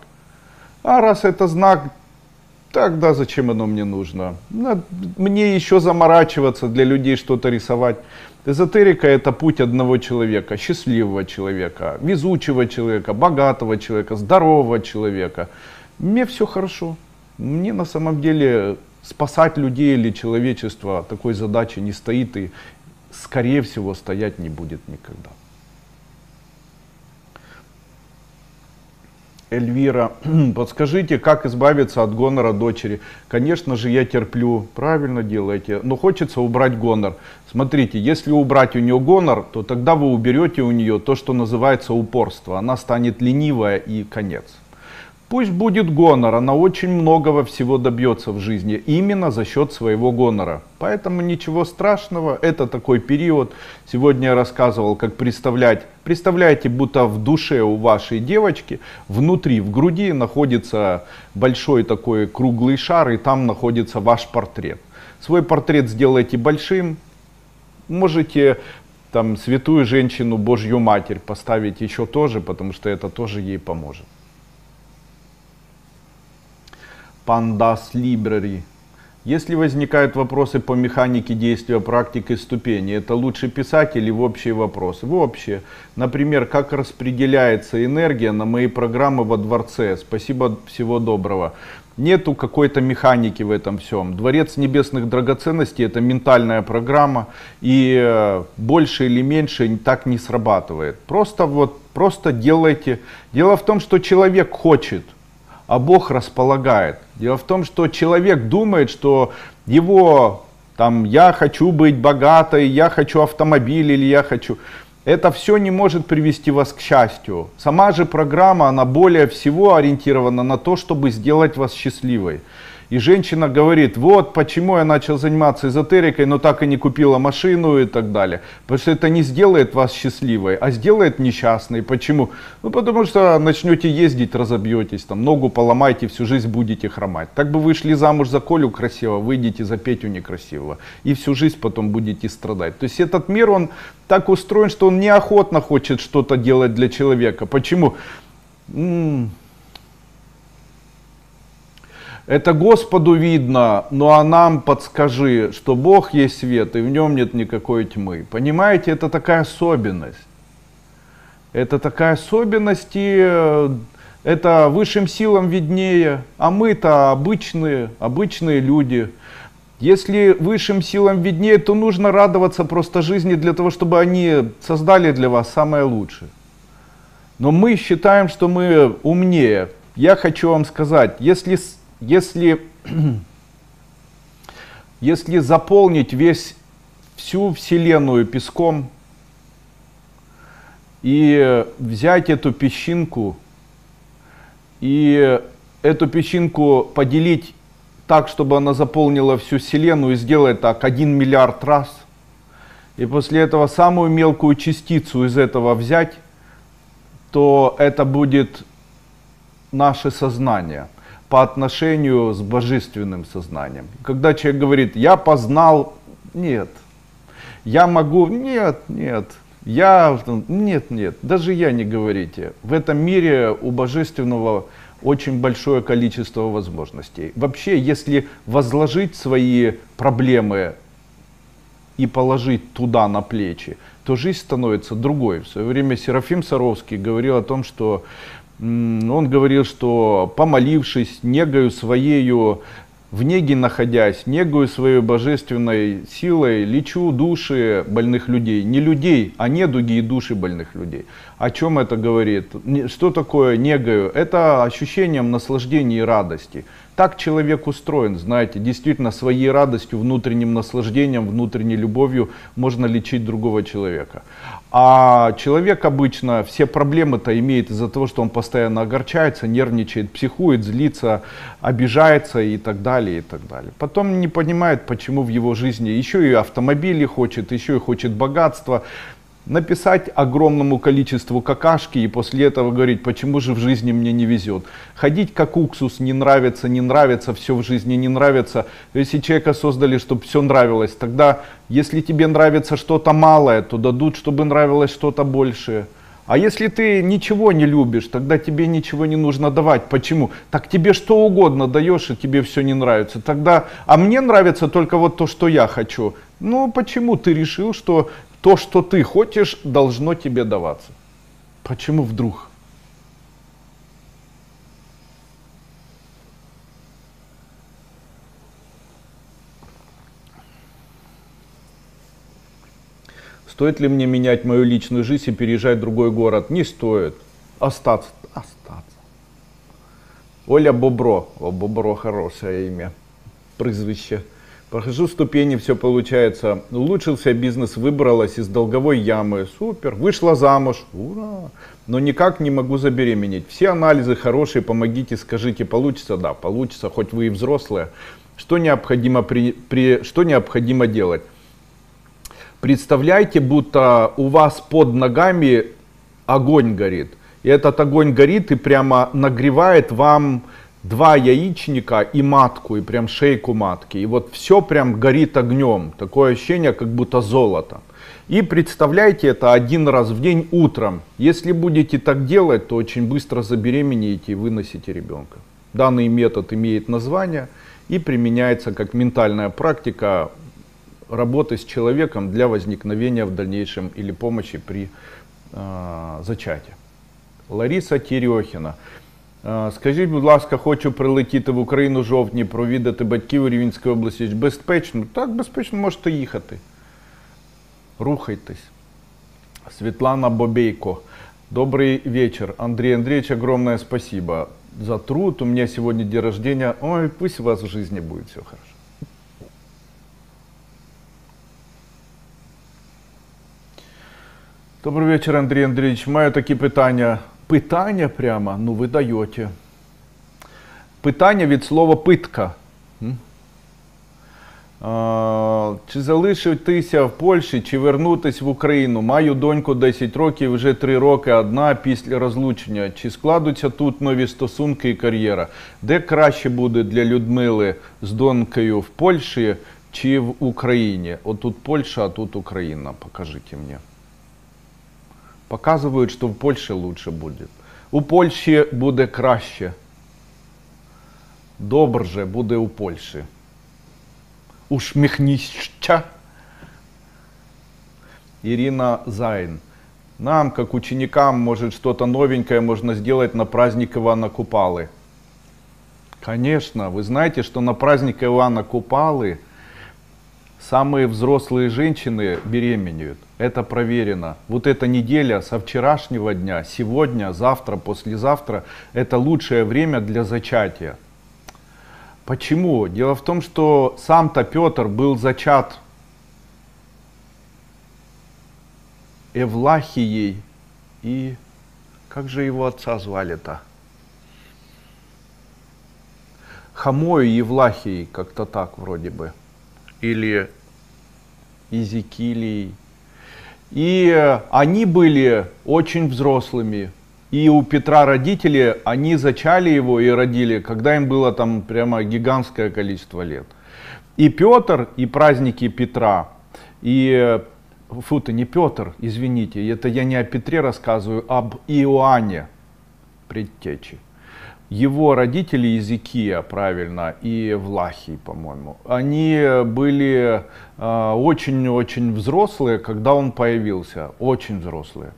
А раз это знак, тогда зачем оно мне нужно? Мне еще заморачиваться, для людей что-то рисовать. Эзотерика — это путь одного человека, счастливого человека, везучего человека, богатого человека, здорового человека. Мне все хорошо. Мне на самом деле спасать людей или человечество такой задачи не стоит и, скорее всего, стоять не будет никогда. Эльвира, подскажите, как избавиться от гонора дочери? Конечно же, я терплю, правильно делаете, но хочется убрать гонор. Смотрите, если убрать у нее гонор, то тогда вы уберете у нее то, что называется упорство. Она станет ленивая и конец. Пусть будет гонор, она очень многого всего добьется в жизни, именно за счет своего гонора. Поэтому ничего страшного, это такой период. Сегодня я рассказывал, как представлять. Представляете, будто в душе у вашей девочки, внутри, в груди находится большой такой круглый шар, и там находится ваш портрет. Свой портрет сделайте большим, можете там святую женщину, Божью Матерь поставить еще тоже, потому что это тоже ей поможет. Pandas Library. Если возникают вопросы по механике действия практик и ступеней, это лучше писать или в общие вопросы? В общие. Например, как распределяется энергия на мои программы во дворце? Спасибо, всего доброго. Нету какой-то механики в этом всем. Дворец небесных драгоценностей — это ментальная программа, и больше или меньше так не срабатывает. Просто вот, просто делайте. Дело в том, что человек хочет, а Бог располагает. Дело в том, что человек думает, что его, там, я хочу быть богатой, я хочу автомобиль или я хочу... Это все не может привести вас к счастью. Сама же программа, она более всего ориентирована на то, чтобы сделать вас счастливой. И женщина говорит, вот почему я начал заниматься эзотерикой, но так и не купила машину и так далее. Потому что это не сделает вас счастливой, а сделает несчастной. Почему? Ну потому что начнете ездить, разобьетесь, там, ногу поломаете, всю жизнь будете хромать. Так бы вы шли замуж за Колю красивого, выйдете за Петю некрасивого. И всю жизнь потом будете страдать. То есть этот мир, он так устроен, что он неохотно хочет что-то делать для человека. Почему? М-м- Это Господу видно, ну а нам подскажи, что Бог есть свет, и в нем нет никакой тьмы. Понимаете, это такая особенность. Это такая особенность, и это высшим силам виднее, а мы-то обычные, обычные люди. Если высшим силам виднее, то нужно радоваться просто жизни для того, чтобы они создали для вас самое лучшее. Но мы считаем, что мы умнее. Я хочу вам сказать, если, если, если заполнить весь, всю Вселенную песком и взять эту песчинку, и эту песчинку поделить так, чтобы она заполнила всю Вселенную, и сделать так один миллиард раз, и после этого самую мелкую частицу из этого взять, то это будет наше сознание по отношению с божественным сознанием. Когда человек говорит, я познал, нет, я могу, нет, нет, я, нет, нет, даже я не говорите. В этом мире у божественного очень большое количество возможностей. Вообще, если возложить свои проблемы и положить туда на плечи, то жизнь становится другой. В свое время Серафим Саровский говорил о том, что он говорил, что помолившись, негою своею, в неге находясь, негою своей божественной силой, лечу души больных людей. Не людей, а недуги и души больных людей. О чем это говорит? Что такое негою? Это ощущением наслаждения и радости. Так человек устроен, знаете, действительно своей радостью, внутренним наслаждением, внутренней любовью можно лечить другого человека. А человек обычно все проблемы-то имеет из-за того, что он постоянно огорчается, нервничает, психует, злится, обижается и так далее, и так далее. Потом не понимает, почему в его жизни еще и автомобили хочет, еще и хочет богатства. Написать огромному количеству какашки и после этого говорить, почему же в жизни мне не везет. Ходить как уксус, не нравится, не нравится, все в жизни не нравится. Если человека создали, чтобы все нравилось, тогда если тебе нравится что-то малое, то дадут, чтобы нравилось что-то большее. А если ты ничего не любишь, тогда тебе ничего не нужно давать. Почему? Так тебе что угодно даешь, и тебе все не нравится. Тогда, а мне нравится только вот то, что я хочу. Ну почему ты решил, что то, что ты хочешь, должно тебе даваться? Почему вдруг? Стоит ли мне менять мою личную жизнь и переезжать в другой город? Не стоит. Остаться. Остаться. Оля Бобро. О, Бобро хорошее имя. Прізвище. Прохожу ступени, все получается. Улучшился бизнес, выбралась из долговой ямы. Супер. Вышла замуж. Ура. Но никак не могу забеременеть. Все анализы хорошие, помогите, скажите, получится? Да, получится, хоть вы и взрослые. Что необходимо, при, при, что необходимо делать? Представляйте, будто у вас под ногами огонь горит. И этот огонь горит и прямо нагревает вам два яичника и матку, и прям шейку матки. И вот все прям горит огнем. Такое ощущение, как будто золото. И представляйте это один раз в день утром. Если будете так делать, то очень быстро забеременеете и выносите ребенка. Данный метод имеет название и применяется как ментальная практика работы с человеком для возникновения в дальнейшем или помощи при э, зачатии. Лариса Терехіна. Скажіть, будь ласка, хочу прилетіти в Україну в жовтні, провідати батьків у Рівненській області. Безпечно? Так, безпечно, можете їхати. Рухайтесь. Светлана Бобейко. Добрый вечер. Андрей Андреевич, огромное спасибо за труд. У меня сегодня день рождения. Ой, пусть у вас в жизни будет все хорошо. Добрий вечір, Андрій Андрійович. Маю такі питання. Питання прямо, ну ви даєте. Питання від слова питка. А, чи залишитися в Польщі, чи вернутись в Україну? Маю доньку десять років, вже три роки одна після розлучення. Чи складуться тут нові стосунки і кар'єра? Де краще буде для Людмили з донькою, в Польщі чи в Україні? От тут Польща, а тут Україна. Покажите мне. Показують, що в Польщі лучше буде. У Польщі буде краще. Добре буде у Польщі. Усмехнища. Ирина Зайн. Нам, как ученикам, может, что-то новенькое можно сделать на праздник Ивана Купалы. Конечно, вы знаете, что на праздник Ивана Купалы самые взрослые женщины беременеют. Это проверено. Вот эта неделя со вчерашнего дня, сегодня, завтра, послезавтра, это лучшее время для зачатия. Почему? Дело в том, что сам-то Петр был зачат Евлахией и... Как же его отца звали-то? Хомою Евлахией, как-то так вроде бы. Или Иезекиилией. И они были очень взрослыми. И у Петра родители, они зачали его и родили, когда им было там прямо гигантское количество лет. И Петр, и праздники Петра, и... Фу, ты не Петр, извините, это я не о Петре рассказываю, а об Иоанне, предтечи. Его родители, Иезекия, правильно, и Евлахий, по-моему, они были очень-очень э, взрослые, когда он появился, очень взрослые.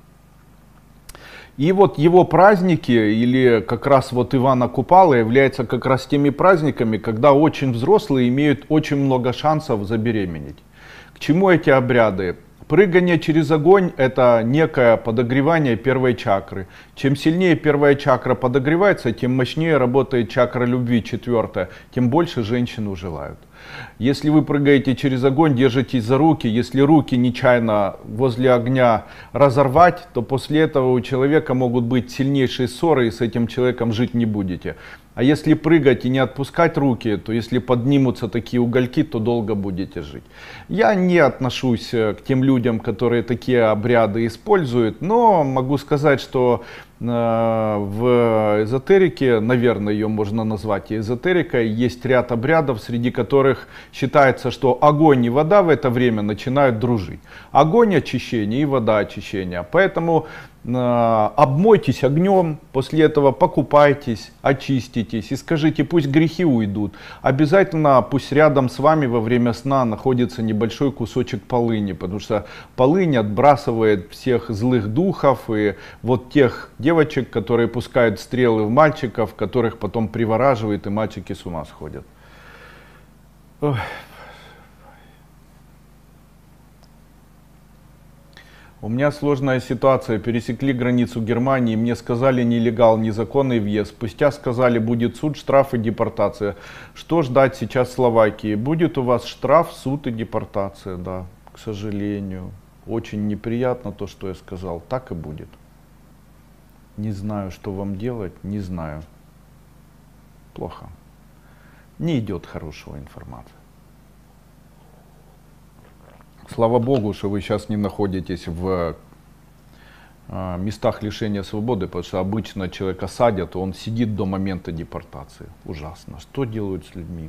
И вот его праздники, или как раз вот Ивана Купалы, являются как раз теми праздниками, когда очень взрослые имеют очень много шансов забеременеть. К чему эти обряды? Прыгание через огонь – это некое подогревание первой чакры. Чем сильнее первая чакра подогревается, тем мощнее работает чакра любви, четвертая, тем больше женщину желают. Если вы прыгаете через огонь, держитесь за руки. Если руки нечаянно возле огня разорвать, то после этого у человека могут быть сильнейшие ссоры, и с этим человеком жить не будете. А если прыгать и не отпускать руки, то если поднимутся такие угольки, то долго будете жить. Я не отношусь к тем людям, которые такие обряды используют, но могу сказать, что э, в эзотерике, наверное, ее можно назвать эзотерикой, есть ряд обрядов, среди которых считается, что огонь и вода в это время начинают дружить. Огонь очищения и вода очищения. Поэтому э, обмойтесь огнем, после этого покупайтесь, очиститесь и скажите, пусть грехи уйдут. Обязательно пусть рядом с вами во время сна находится небольшой кусочек полыни, потому что полынь отбрасывает всех злых духов и вот тех девочек, которые пускают стрелы в мальчиков, которых потом привораживает и мальчики с ума сходят. Ой. У меня сложная ситуация. Пересекли границу Германии, мне сказали нелегал, незаконный въезд. Спустя сказали, будет суд, штраф и депортация. Что ждать сейчас в Словакии? Будет у вас штраф, суд и депортация, да, к сожалению. Очень неприятно то, что я сказал. Так и будет. Не знаю, что вам делать, не знаю. Плохо. Не идет хорошего информации. Слава Богу, что вы сейчас не находитесь в э, местах лишения свободы, потому что обычно человека садят, он сидит до момента депортации. Ужасно. Что делают с людьми?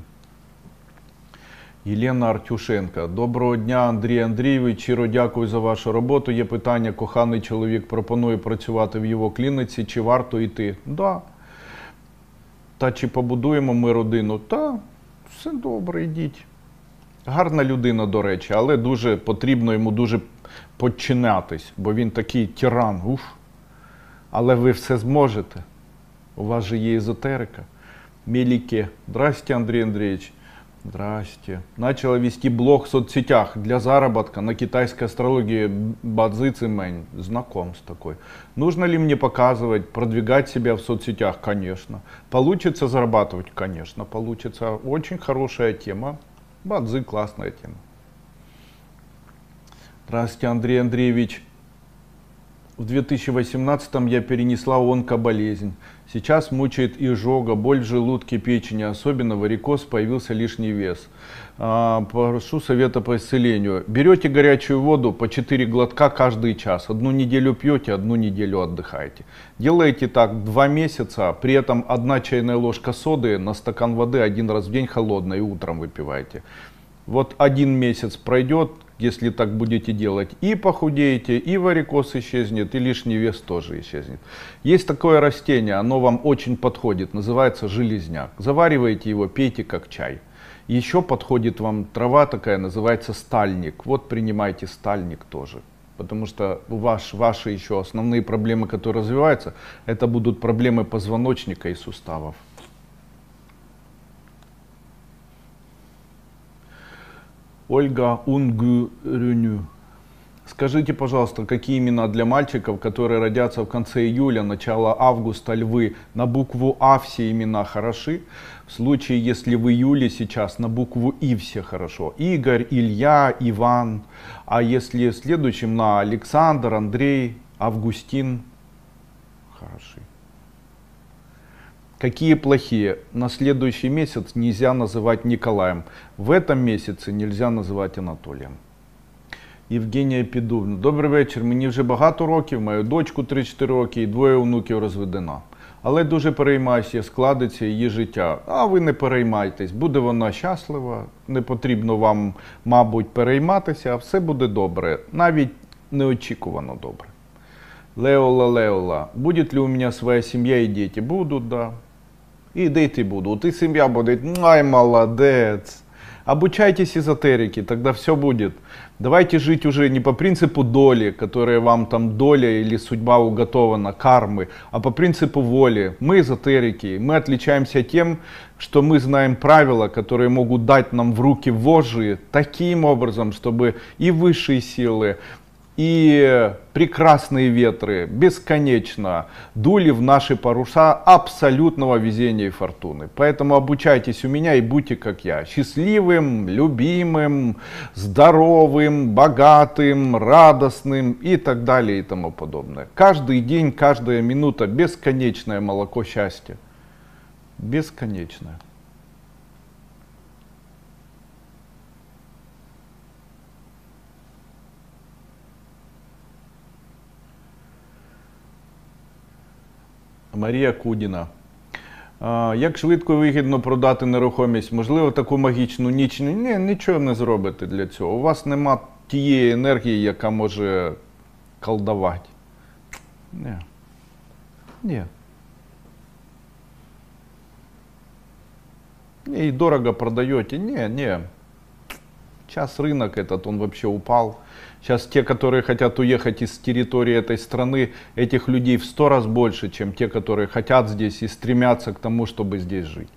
Єлена Артюшенко. Доброго дня, Андрій Андрійович. Щиро дякую за вашу роботу. Є питання, коханий чоловік пропонує працювати в його клініці, чи варто йти? Да. Та чи побудуємо ми родину? Та, все добре, йдіть. Гарна людина, до речі, але дуже потрібно йому дуже підчинятись, бо він такий тиран. Уф. Але ви все зможете. У вас же є езотерика. Мелике. Здрасте, Андрей Андреевич. Здрасте. Начала вести блог в соцсетях для заработка на китайской астрологии Бадзи Цимэнь. Знаком с такой. Нужно ли мне показывать, продвигать себя в соцсетях? Конечно. Получится зарабатывать? Конечно, получится. Очень хорошая тема. Бадзи классная тема. Здравствуйте, Андрей Андреевич. В две тысячи восемнадцатом я перенесла онкоболезнь. Сейчас мучает изжога, боль в желудке, печени, особенно варикоз, появился лишний вес. А, прошу совета по исцелению. Берете горячую воду по четыре глотка каждый час. Одну неделю пьете, одну неделю отдыхаете. Делаете так два месяца, при этом одна чайная ложка соды на стакан воды один раз в день холодной, и утром выпиваете. Вот один месяц пройдет, если так будете делать, и похудеете, и варикоз исчезнет, и лишний вес тоже исчезнет. Есть такое растение, оно вам очень подходит, называется железняк. Завариваете его, пейте как чай. Еще подходит вам трава такая, называется стальник. Вот принимайте стальник тоже. Потому что ваш, ваши еще основные проблемы, которые развиваются, это будут проблемы позвоночника и суставов. Ольга Унгурюню. Скажите, пожалуйста, какие имена для мальчиков, которые родятся в конце июля, начало августа, львы? На букву А все имена хороши. В случае, если в июле сейчас, на букву И все хорошо. Игорь, Илья, Иван. А если в следующем на Александр, Андрей, Августин. Хороши. Какие плохие? На следующий месяц нельзя называть Николаем. В этом месяце нельзя називати Анатолієм. Євгенія Підубна. Добрий вечір. Мені вже багато років, маю дочку три-чотири роки і двоє онуків, розведена. Але дуже переймаюся, складеться її життя. А ви не переймайтесь, буде вона щаслива, не потрібно вам, мабуть, перейматися, а все буде добре, навіть неочікувано добре. Леола, Леола. Будет ли у меня своя семья и дети? Будут, да. И дети будут, и семья будет. Ай, молодец. Обучайтесь эзотерике, тогда все будет. Давайте жить уже не по принципу доли, которая вам там доля или судьба уготована, кармы, а по принципу воли. Мы эзотерики, мы отличаемся тем, что мы знаем правила, которые могут дать нам в руки вожжи таким образом, чтобы и высшие силы, и прекрасные ветры бесконечно дули в наши паруса абсолютного везения и фортуны. Поэтому обучайтесь у меня и будьте как я. Счастливым, любимым, здоровым, богатым, радостным и так далее и тому подобное. Каждый день, каждая минута бесконечное молоко счастья. Бесконечное. Марія Кудіна. А, як швидко і вигідно продати нерухомість? Можливо, таку магічну ніч? Ні, нічого не зробите для цього. У вас нема тієї енергії, яка може колдувати. Ні. Ні. И дорого продаете? Не, не. Сейчас рынок этот, он вообще упал. Сейчас те, которые хотят уехать из территории этой страны, этих людей в сто раз больше, чем те, которые хотят здесь и стремятся к тому, чтобы здесь жить.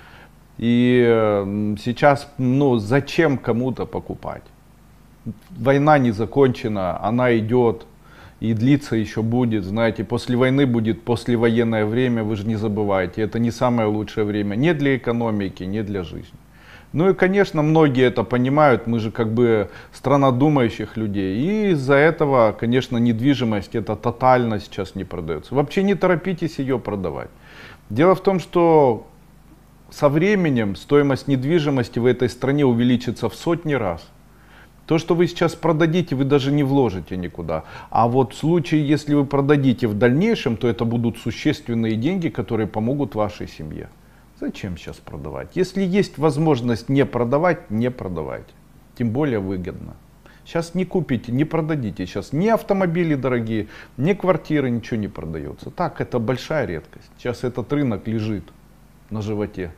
И сейчас, ну, зачем кому-то покупать? Война не закончена, она идет и длиться еще будет. Знаете, после войны будет послевоенное время, вы же не забывайте. Это не самое лучшее время ни для экономики, ни для жизни. Ну и, конечно, многие это понимают, мы же как бы страна думающих людей. И из-за этого, конечно, недвижимость, это тотально сейчас не продается. Вообще не торопитесь ее продавать. Дело в том, что со временем стоимость недвижимости в этой стране увеличится в сотни раз. То, что вы сейчас продадите, вы даже не вложите никуда. А вот в случае, если вы продадите в дальнейшем, то это будут существенные деньги, которые помогут вашей семье. Зачем сейчас продавать? Если есть возможность не продавать, не продавайте. Тем более выгодно. Сейчас не купите, не продадите. Сейчас ни автомобили дорогие, ни квартиры, ничего не продается. Так, это большая редкость. Сейчас этот рынок лежит на животе.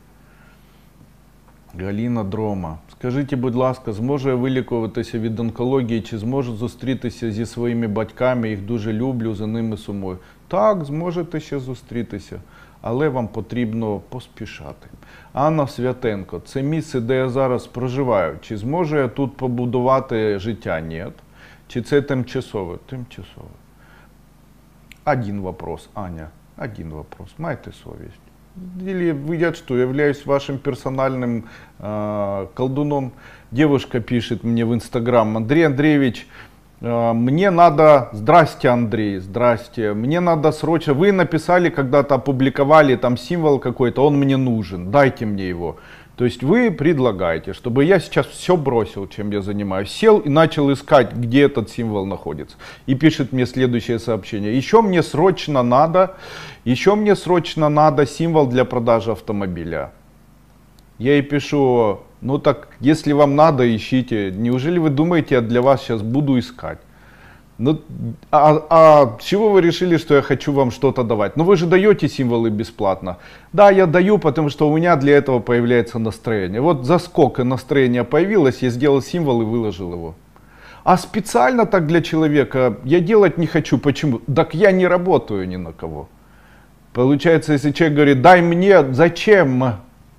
Галина Дрома. Скажіть, будь ласка, зможу я вилікуватися від онкології, чи зможу зустрітися зі своїми батьками, їх дуже люблю, за ними сумую? Так, зможете ще зустрітися, але вам потрібно поспішати. Анна Святенко. Це місце, де я зараз проживаю. Чи зможу я тут побудувати життя? Ні. Чи це тимчасове? Тимчасове. Один вопрос, Аня. Один вопрос. Майте совість. Или я что, являюсь вашим персональным э, колдуном? Девушка пишет мне в Инстаграм: Андрей Андреевич, Мне надо, здрасте, Андрей, здрасте, мне надо срочно, вы написали, когда-то опубликовали там символ какой-то, он мне нужен, дайте мне его. То есть вы предлагаете, чтобы я сейчас все бросил, чем я занимаюсь, сел и начал искать, где этот символ находится. И пишет мне следующее сообщение. Еще мне срочно надо, еще мне срочно надо символ для продажи автомобиля. Я ей пишу, ну так, если вам надо, ищите. Неужели вы думаете, я для вас сейчас буду искать? Ну, а, а с чего вы решили, что я хочу вам что-то давать? Ну вы же даете символы бесплатно. Да, я даю, потому что у меня для этого появляется настроение. Вот за сколько настроения появилось, я сделал символ и выложил его. А специально так для человека я делать не хочу. Почему? Так я не работаю ни на кого. Получается, если человек говорит, дай мне, зачем?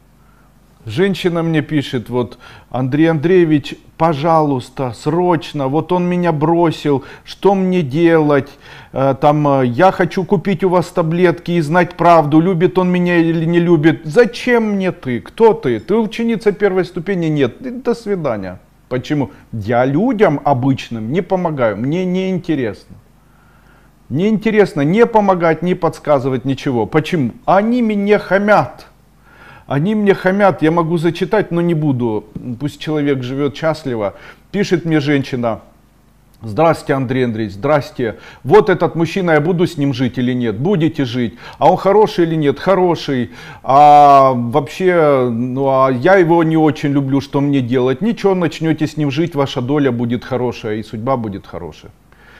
Женщина мне пишет, вот, Андрей Андреевич, пожалуйста, срочно, вот он меня бросил, что мне делать, э, там, я хочу купить у вас таблетки и знать правду, любит он меня или не любит. Зачем мне ты? Кто ты? Ты ученица первой ступени? Нет. До свидания. Почему? Я людям обычным не помогаю, мне не интересно. Не интересно не помогать, не подсказывать, ничего. Почему? Они меня хамят. Они мне хамят, я могу зачитать, но не буду. Пусть человек живет счастливо. Пишет мне женщина. Здравствуйте, Андрей Андреевич, здрасте. Вот этот мужчина, я буду с ним жить или нет? Будете жить. А он хороший или нет? Хороший. А вообще, ну, а я его не очень люблю, что мне делать? Ничего, начнете с ним жить, ваша доля будет хорошая и судьба будет хорошая.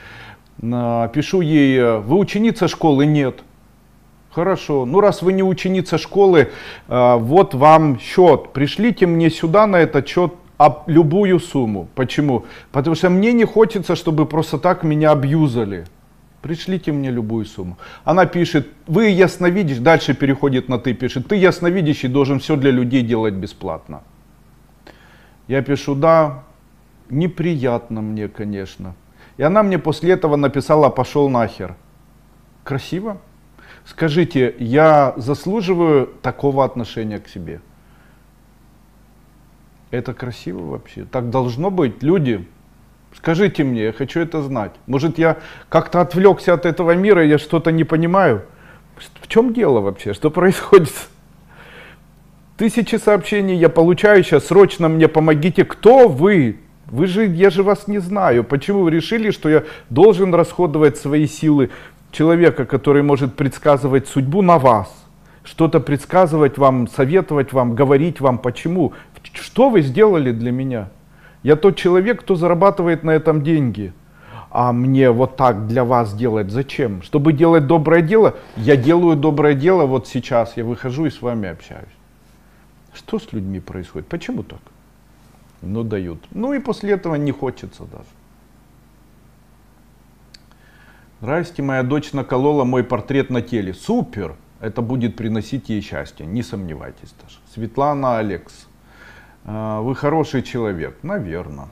Пишу ей, вы ученица школы? Нет. Хорошо, ну раз вы не ученица школы, э, вот вам счет, пришлите мне сюда на этот счет а, любую сумму. Почему? Потому что мне не хочется, чтобы просто так меня абьюзали. Пришлите мне любую сумму. Она пишет, вы ясновидящий, дальше переходит на ты, пишет, ты ясновидящий, должен все для людей делать бесплатно. Я пишу, да, неприятно мне, конечно. И она мне после этого написала, пошел нахер. Красиво? Скажите, я заслуживаю такого отношения к себе? Это красиво вообще? Так должно быть? Люди, скажите мне, я хочу это знать. Может, я как-то отвлекся от этого мира, я что-то не понимаю? В чем дело вообще? Что происходит? Тысячи сообщений я получаю сейчас, срочно мне помогите. Кто вы? Вы же, я же вас не знаю. Почему вы решили, что я должен расходовать свои силы? Человека, который может предсказывать судьбу на вас, что-то предсказывать вам, советовать вам, говорить вам, почему, что вы сделали для меня. Я тот человек, кто зарабатывает на этом деньги, а мне вот так для вас делать зачем? Чтобы делать доброе дело, я делаю доброе дело вот сейчас, я выхожу и с вами общаюсь. Что с людьми происходит? Почему так? Ну дают. Ну и после этого не хочется даже. Здрасте, моя дочь наколола мой портрет на теле. Супер! Это будет приносить ей счастье, не сомневайтесь даже. Светлана Алекс. Вы хороший человек, наверное.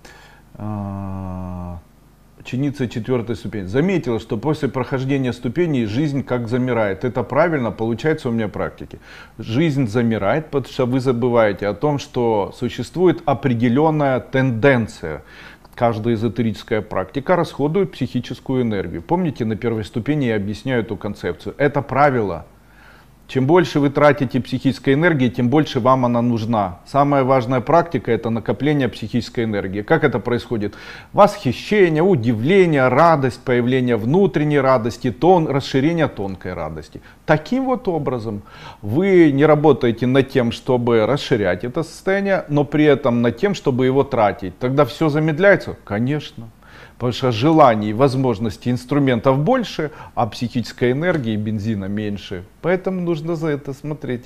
Ученица четвертой ступени. Заметила, что после прохождения ступеней жизнь как замирает. Это правильно, получается у меня практики. Жизнь замирает, потому что вы забываете о том, что существует определенная тенденция. Каждая эзотерическая практика расходует психическую энергию. Помните, на первой ступени я объясняю эту концепцию. Это правило. Чем больше вы тратите психической энергии, тем больше вам она нужна. Самая важная практика — это накопление психической энергии. Как это происходит? Восхищение, удивление, радость, появление внутренней радости, тон, расширение тонкой радости. Таким вот образом вы не работаете над тем, чтобы расширять это состояние, но при этом над тем, чтобы его тратить. Тогда все замедляется? Конечно. Потому что желаний, возможностей, инструментов больше, а психической энергии, бензина меньше. Поэтому нужно за это смотреть.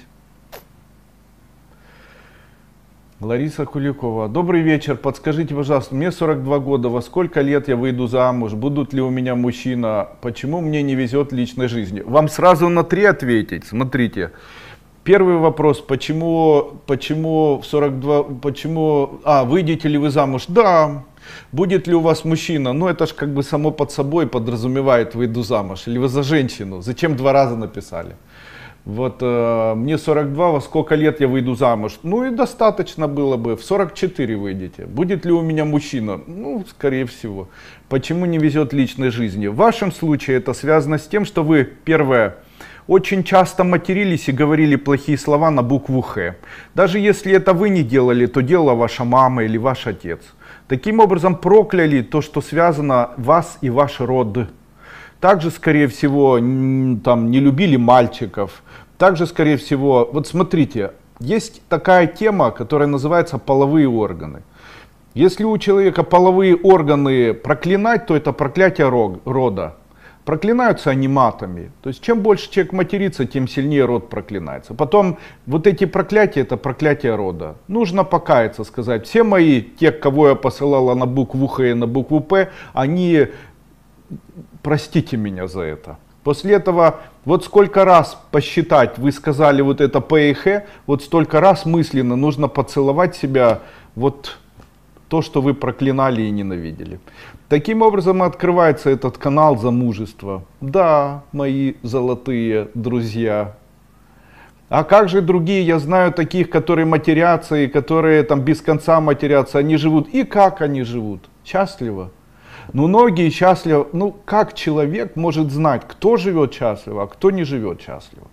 Лариса Куликова. Добрый вечер. Подскажите, пожалуйста, мне сорок два года. Во сколько лет я выйду замуж? Будут ли у меня мужчина? Почему мне не везет в личной жизни? Вам сразу на три ответить. Смотрите. Первый вопрос. Почему, почему в сорок два... Почему... А, выйдете ли вы замуж? Да. Будет ли у вас мужчина? Ну это ж как бы само под собой подразумевает, выйду замуж. Или вы за женщину? Зачем два раза написали? Вот э, мне сорок два, во сколько лет я выйду замуж? Ну и достаточно было бы, в сорок четыре выйдете. Будет ли у меня мужчина? Ну, скорее всего. Почему не везет личной жизни? В вашем случае это связано с тем, что вы, первое, очень часто матерились и говорили плохие слова на букву Х. Даже если это вы не делали, то делала ваша мама или ваш отец. Таким образом прокляли то, что связано вас и ваш род. Также, скорее всего, там, не любили мальчиков. Также, скорее всего, вот смотрите, есть такая тема, которая называется половые органы. Если у человека половые органы проклинать, то это проклятие рода. Проклинаются они матами. То есть чем больше человек матерится, тем сильнее род проклинается. Потом вот эти проклятия, это проклятие рода. Нужно покаяться, сказать, все мои, те, кого я посылала на букву Х и на букву П, они... Простите меня за это. После этого, вот сколько раз посчитать, вы сказали вот это П и Х, вот столько раз мысленно нужно поцеловать себя, вот то, что вы проклинали и ненавидели. Таким образом открывается этот канал замужества. Да, мои золотые друзья. А как же другие? Я знаю таких, которые матерятся и которые там без конца матерятся. Они живут. И как они живут? Счастливо. Ну, многие счастливы. Ну, как человек может знать, кто живет счастливо, а кто не живет счастливо?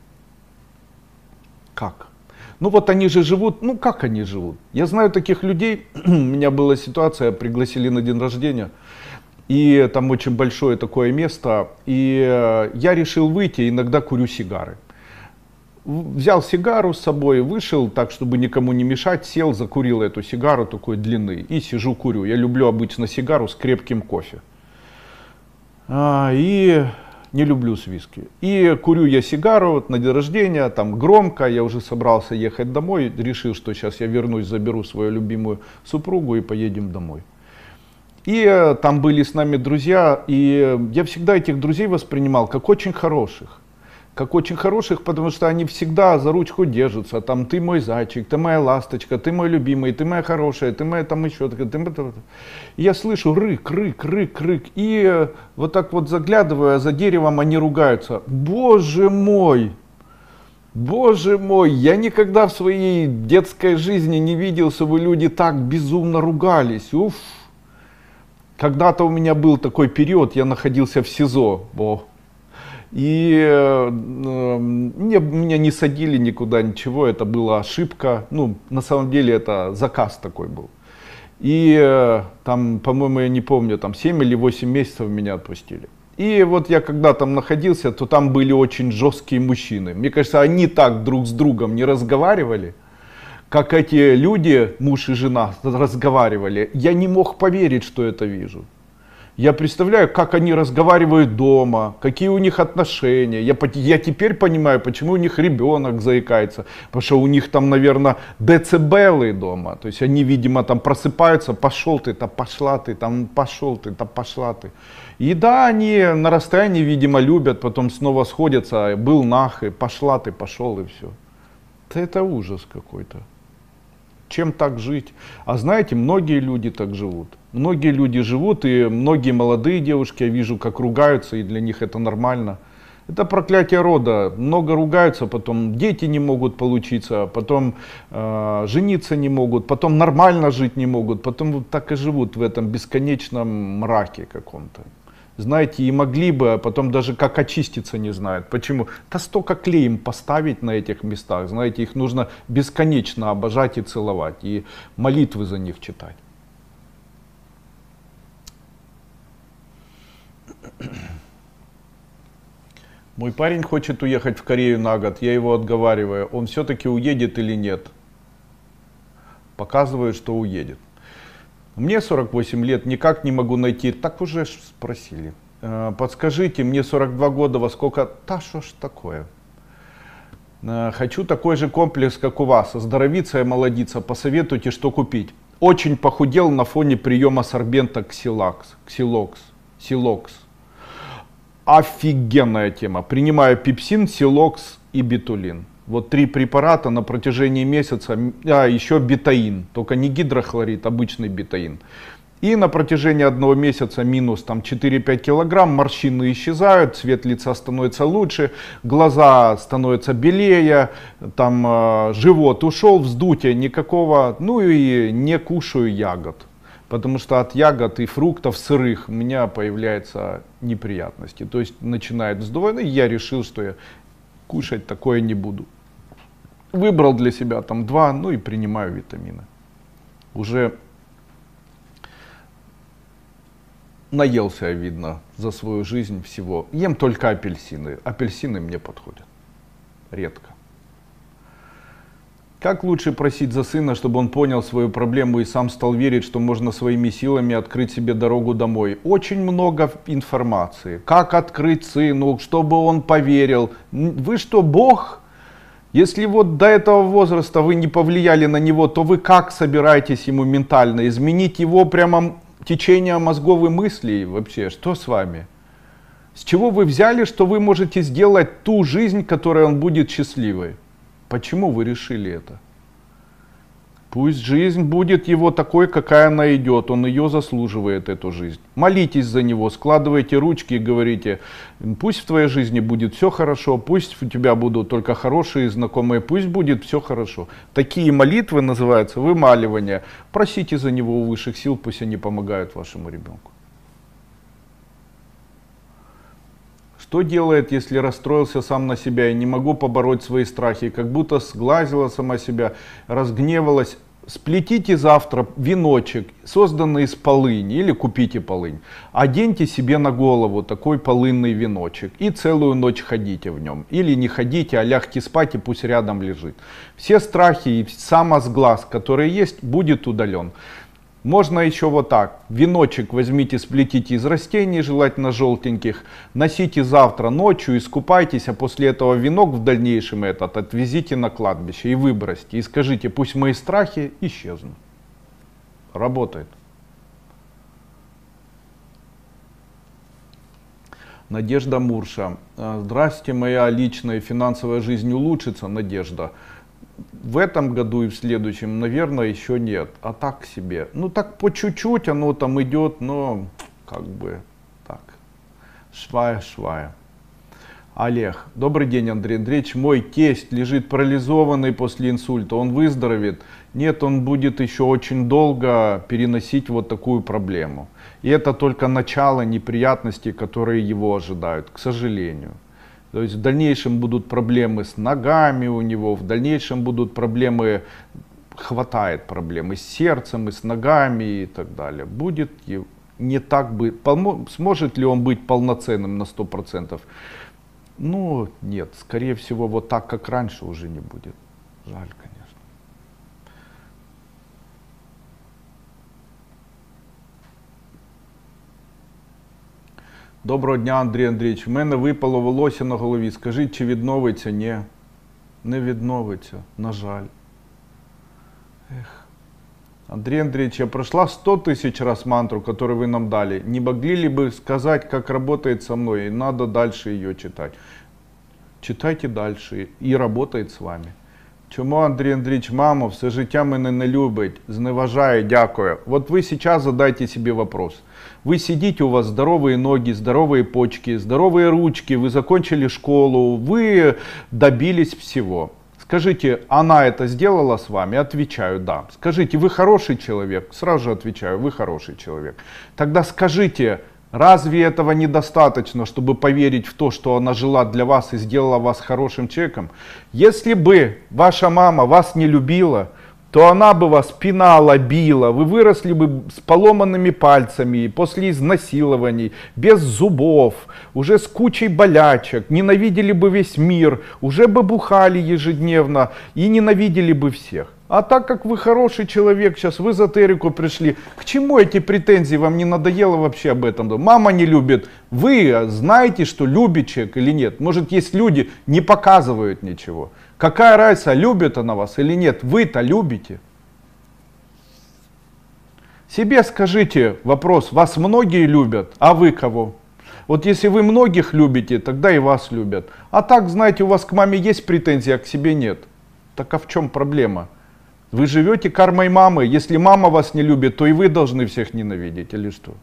Как? Ну, вот они же живут. Ну, как они живут? Я знаю таких людей. У меня была ситуация, пригласили на день рождения. И там очень большое такое место. И я решил выйти, иногда курю сигары. Взял сигару с собой, вышел так, чтобы никому не мешать, сел, закурил эту сигару такой длины и сижу курю. Я люблю обычно сигару с крепким кофе. А, и не люблю с виски. И курю я сигару вот, на день рождения, там громко, я уже собрался ехать домой, решил, что сейчас я вернусь, заберу свою любимую супругу и поедем домой. И там были с нами друзья, и я всегда этих друзей воспринимал как очень хороших. Как очень хороших, потому что они всегда за ручку держатся. Там ты мой зайчик, ты моя ласточка, ты мой любимый, ты моя хорошая, ты моя там еще. Ты... И я слышу рык, рык, рык, рык. И вот так вот заглядывая за деревом, они ругаются. Боже мой! Боже мой! Я никогда в своей детской жизни не видел, чтобы люди так безумно ругались. Уф! Когда-то у меня был такой период, я находился в СИЗО. О. И э, мне, меня не садили никуда, ничего, это была ошибка. Ну, на самом деле это заказ такой был. И э, там, по-моему, я не помню, там семь или восемь месяцев меня отпустили. И вот я когда там находился, то там были очень жесткие мужчины. Мне кажется, они так друг с другом не разговаривали, как эти люди, муж и жена, разговаривали. Я не мог поверить, что это вижу. Я представляю, как они разговаривают дома, какие у них отношения. Я, я теперь понимаю, почему у них ребенок заикается. Потому что у них там, наверное, децибелы дома. То есть они, видимо, там просыпаются, пошел ты, то пошла ты, там пошел ты, то пошла ты. И да, они на расстоянии, видимо, любят, потом снова сходятся, был нах, и пошла ты, пошел, и все. Это ужас какой-то. Чем так жить? А знаете, многие люди так живут. Многие люди живут, и многие молодые девушки, я вижу, как ругаются, и для них это нормально. Это проклятие рода. Много ругаются, потом дети не могут получиться, потом э, жениться не могут, потом нормально жить не могут, потом вот так и живут в этом бесконечном мраке каком-то. Знаете, и могли бы, а потом даже как очиститься не знают. Почему? Да столько клеем поставить на этих местах, знаете, их нужно бесконечно обожать и целовать, и молитвы за них читать. Мой парень хочет уехать в Корею на год, я его отговариваю, он все-таки уедет или нет? Показывает, что уедет. Мне сорок восемь лет, никак не могу найти, так уже спросили. Подскажите, мне сорок два года, во сколько? Да что ж такое? Хочу такой же комплекс, как у вас, оздоровиться и молодиться, посоветуйте, что купить. Очень похудел на фоне приема сорбента Ксилакс, Ксилокс, Силокс. Офигенная тема. Принимаю пепсин, силокс и бетулин. Вот три препарата на протяжении месяца. А еще бетаин. Только не гидрохлорид, обычный бетаин. И на протяжении одного месяца минус там четыре-пять килограмм, морщины исчезают, цвет лица становится лучше, глаза становятся белее, там э, живот ушел, вздутия никакого, ну и не кушаю ягод. Потому что от ягод и фруктов сырых у меня появляются неприятности. То есть начинает вздувать, и я решил, что я кушать такое не буду. Выбрал для себя там два, ну и принимаю витамины. Уже наелся я, видно, за свою жизнь всего. Ем только апельсины. Апельсины мне подходят. Редко. Как лучше просить за сына, чтобы он понял свою проблему и сам стал верить, что можно своими силами открыть себе дорогу домой? Очень много информации. Как открыть сыну, чтобы он поверил. Вы что, Бог? Если вот до этого возраста вы не повлияли на него, то вы как собираетесь ему ментально изменить его прямо течение мозговой мыслей вообще? Что с вами? С чего вы взяли, что вы можете сделать ту жизнь, которой он будет счастливой? Почему вы решили это? Пусть жизнь будет его такой, какая она идет. Он ее заслуживает, эту жизнь. Молитесь за него, складывайте ручки и говорите: пусть в твоей жизни будет все хорошо, пусть у тебя будут только хорошие знакомые, пусть будет все хорошо. Такие молитвы называются вымаливания. Просите за него у высших сил, пусть они помогают вашему ребенку. Что делает, если расстроился сам на себя и не могу побороть свои страхи, как будто сглазила сама себя, разгневалась? Сплетите завтра веночек, созданный из полыни, или купите полынь. Оденьте себе на голову такой полынный веночек и целую ночь ходите в нем. Или не ходите, а лягте спать и пусть рядом лежит. Все страхи и самосглаз, который есть, будет удален. Можно еще вот так. Веночек возьмите, сплетите из растений, желательно желтеньких. Носите завтра ночью, искупайтесь, а после этого венок в дальнейшем этот отвезите на кладбище и выбросьте. И скажите: пусть мои страхи исчезнут. Работает. Надежда Мурша. Здравствуйте, моя личная финансовая жизнь улучшится? Надежда. В этом году и в следующем, наверное, еще нет. А так к себе. Ну так по чуть-чуть оно там идет, но как бы так. Швая-швая. Олег. Добрый день, Андрей Андреевич. Мой тесть лежит парализованный после инсульта. Он выздоровеет? Нет, он будет еще очень долго переносить вот такую проблему. И это только начало неприятностей, которые его ожидают, к сожалению. То есть в дальнейшем будут проблемы с ногами у него, в дальнейшем будут проблемы, хватает проблем и с сердцем, и с ногами и так далее. Будет не так бы, сможет ли он быть полноценным на сто процентов? Ну нет, скорее всего вот так, как раньше, уже не будет. Жаль, конечно. Доброго дня, Андрій Андрійович. У мене випало волосся на голові. Скажіть, чи відновиться? Ні. Не відновиться, на жаль. Эх. Андрей Андреевич, я прошла сто тысяч раз мантру, которую вы нам дали. Не могли ли бы сказать, как работает со мной? И надо дальше ее читать. Читайте дальше, и работает с вами. Чому Андрій Андрійович, мамо, все життя мене не любить, зневажає, дякую. Вот вы сейчас задайте себе вопрос. Вы сидите, у вас здоровые ноги, здоровые почки, здоровые ручки, вы закончили школу, вы добились всего. Скажите, она это сделала с вами? Отвечаю, да. Скажите, вы хороший человек? Сразу же отвечаю, вы хороший человек. Тогда скажите, разве этого недостаточно, чтобы поверить в то, что она жила для вас и сделала вас хорошим человеком? Если бы ваша мама вас не любила, то она бы вас пинала, била, вы выросли бы с поломанными пальцами, после изнасилований, без зубов, уже с кучей болячек, ненавидели бы весь мир, уже бы бухали ежедневно и ненавидели бы всех. А так как вы хороший человек, сейчас в эзотерику пришли, к чему эти претензии, вам не надоело вообще об этом? Мама не любит, вы знаете, что любит человек или нет? Может, есть люди, не показывают ничего. Какая разница, любит она вас или нет? Вы-то любите. Себе скажите вопрос, вас многие любят, а вы кого? Вот если вы многих любите, тогда и вас любят. А так, знаете, у вас к маме есть претензии, а к себе нет. Так а в чем проблема? Вы живете кармой мамы. Если мама вас не любит, то и вы должны всех ненавидеть, или что?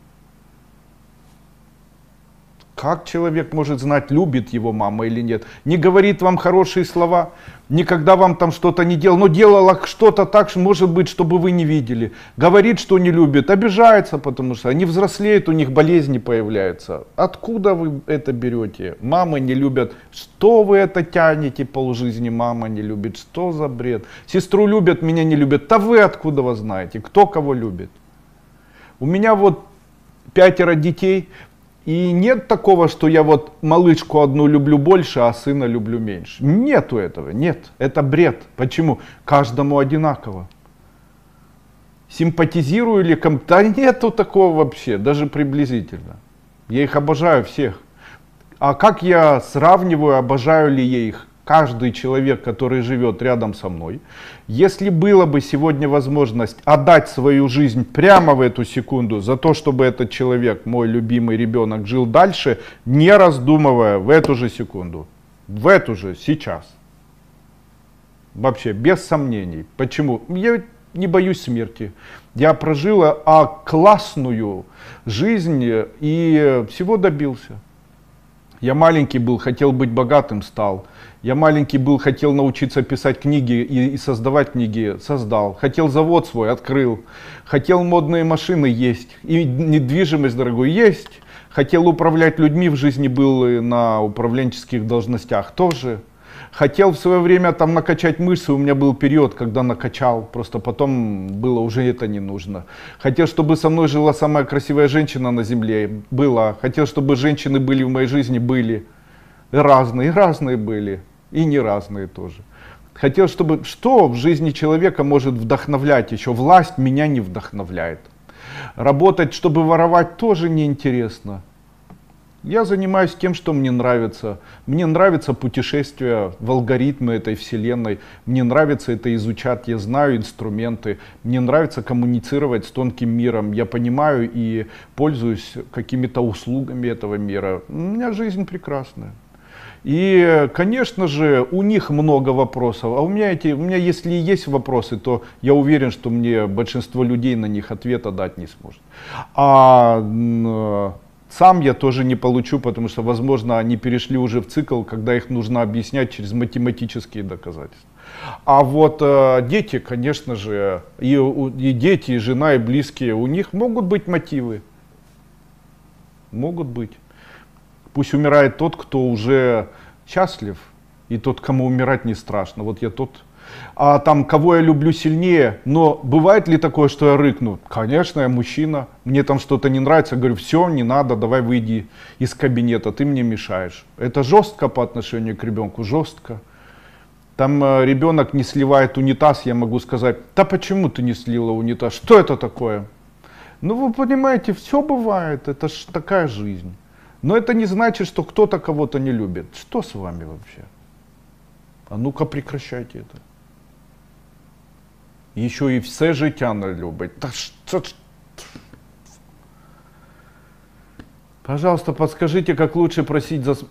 Как человек может знать, любит его мама или нет? Не говорит вам хорошие слова, никогда вам там что-то не делал, но делала что-то так, может быть, чтобы вы не видели. Говорит, что не любит, обижается, потому что они взрослеют, у них болезни появляются. Откуда вы это берете? Мамы не любят. Что вы это тянете полжизни? Мама не любит. Что за бред? Сестру любят, меня не любят. Да вы откуда вы знаете? Кто кого любит? У меня вот пятеро детей. И нет такого, что я вот малышку одну люблю больше, а сына люблю меньше. Нету этого, нет. Это бред. Почему? Каждому одинаково. Симпатизирую ли кому-то? Да нету такого вообще, даже приблизительно. Я их обожаю всех. А как я сравниваю, обожаю ли я их? Каждый человек, который живет рядом со мной, если было бы сегодня возможность отдать свою жизнь прямо в эту секунду за то, чтобы этот человек, мой любимый ребенок, жил дальше, не раздумывая в эту же секунду, в эту же, сейчас. Вообще, без сомнений. Почему? Я не боюсь смерти. Я прожил а, классную жизнь и всего добился. Я маленький был, хотел быть богатым, стал. Я маленький был, хотел научиться писать книги и, и создавать книги, создал. Хотел завод свой, открыл. Хотел модные машины есть. И недвижимость дорогую есть. Хотел управлять людьми, в жизни был на управленческих должностях тоже. Хотел в свое время там накачать мышцы, у меня был период, когда накачал, просто потом было уже это не нужно. Хотел, чтобы со мной жила самая красивая женщина на земле, была. Хотел, чтобы женщины были в моей жизни, были. Разные, разные были, и не разные тоже. Хотел, чтобы, что в жизни человека может вдохновлять еще? Власть меня не вдохновляет. Работать, чтобы воровать, тоже неинтересно. Я занимаюсь тем, что мне нравится. Мне нравится путешествие в алгоритмы этой вселенной. Мне нравится это изучать. Я знаю инструменты. Мне нравится коммуницировать с тонким миром. Я понимаю и пользуюсь какими-то услугами этого мира. У меня жизнь прекрасная. И, конечно же, у них много вопросов. А у меня, эти, у меня если и есть вопросы, то я уверен, что мне большинство людей на них ответа дать не сможет. А сам я тоже не получу, потому что, возможно, они перешли уже в цикл, когда их нужно объяснять через математические доказательства. А вот э, дети, конечно же, и, и дети, и жена, и близкие, у них могут быть мотивы. Могут быть. Пусть умирает тот, кто уже счастлив, и тот, кому умирать не страшно. Вот я тот. А там, кого я люблю сильнее, но бывает ли такое, что я рыкну? Конечно, я мужчина, мне там что-то не нравится, говорю, все, не надо, давай выйди из кабинета, ты мне мешаешь. Это жестко по отношению к ребенку, жестко. Там э, ребенок не сливает унитаз, я могу сказать, да почему ты не слила унитаз, что это такое? Ну вы понимаете, все бывает, это ж такая жизнь. Но это не значит, что кто-то кого-то не любит. Что с вами вообще? А ну-ка прекращайте это. Еще и все життя не любить. Да что... Пожалуйста, подскажите, как лучше просить за...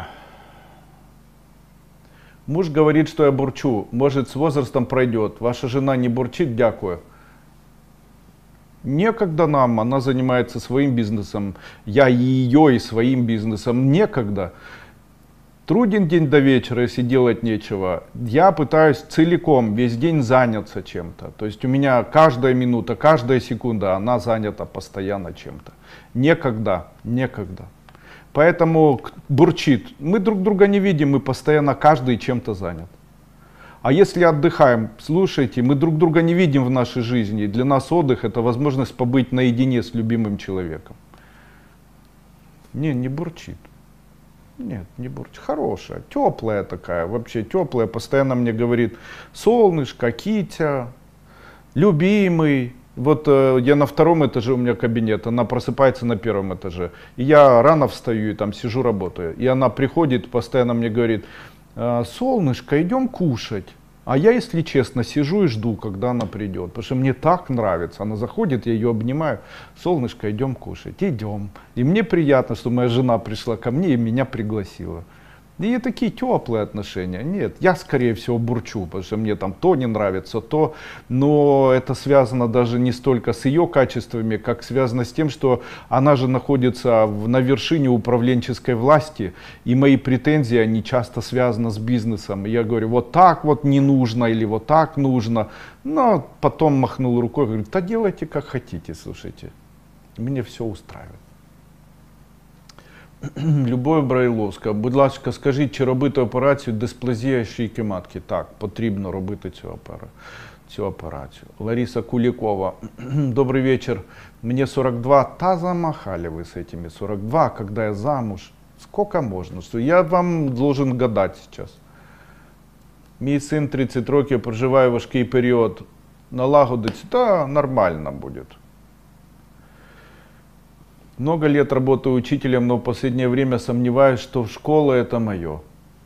Муж говорит, что я бурчу. Может, с возрастом пройдет. Ваша жена не бурчит? Дякую. Некогда нам, она занимается своим бизнесом. Я ее и своим бизнесом. Некогда. Труден день до вечера, если делать нечего. Я пытаюсь целиком весь день заняться чем-то. То есть у меня каждая минута, каждая секунда, она занята постоянно чем-то. Некогда, некогда. Поэтому бурчит. Мы друг друга не видим, мы постоянно каждый чем-то занят. А если отдыхаем, слушайте, мы друг друга не видим в нашей жизни. Для нас отдых — это возможность побыть наедине с любимым человеком. Не, не бурчит. Нет, не бурчит. Хорошая, теплая такая, вообще теплая. Постоянно мне говорит: солнышко, Китя, любимый. Вот э, я на втором этаже, у меня кабинет, она просыпается на первом этаже. И я рано встаю и там сижу, работаю. И она приходит, постоянно мне говорит: солнышко, идем кушать. А я, если честно, сижу и жду, когда она придет. Потому что мне так нравится. Она заходит, я ее обнимаю. Солнышко, идем кушать. Идем. И мне приятно, что моя жена пришла ко мне и меня пригласила. И такие теплые отношения. Нет, я скорее всего бурчу, потому что мне там то не нравится, то. Но это связано даже не столько с ее качествами, как связано с тем, что она же находится в, на вершине управленческой власти. И мои претензии, они часто связаны с бизнесом. И я говорю, вот так вот не нужно или вот так нужно. Но потом махнул рукой, говорю, да делайте как хотите, слушайте. Мне все устраивает. Любов Брайловська, будь ласка, скажіть, чи робити операцію дисплазія шийки матки? Так, потрібно робити цю операцію. Цю операцію. Лариса Куликова, добрый вечер, мне сорок два, та замахали вы с этими сорок два, когда я замуж, сколько можно, что я вам должен гадать сейчас. Мій син тридцять років, проживає важкий період, налагодиться, да, нормально будет. Много лет работаю учителем, но в последнее время сомневаюсь, что школа это мое.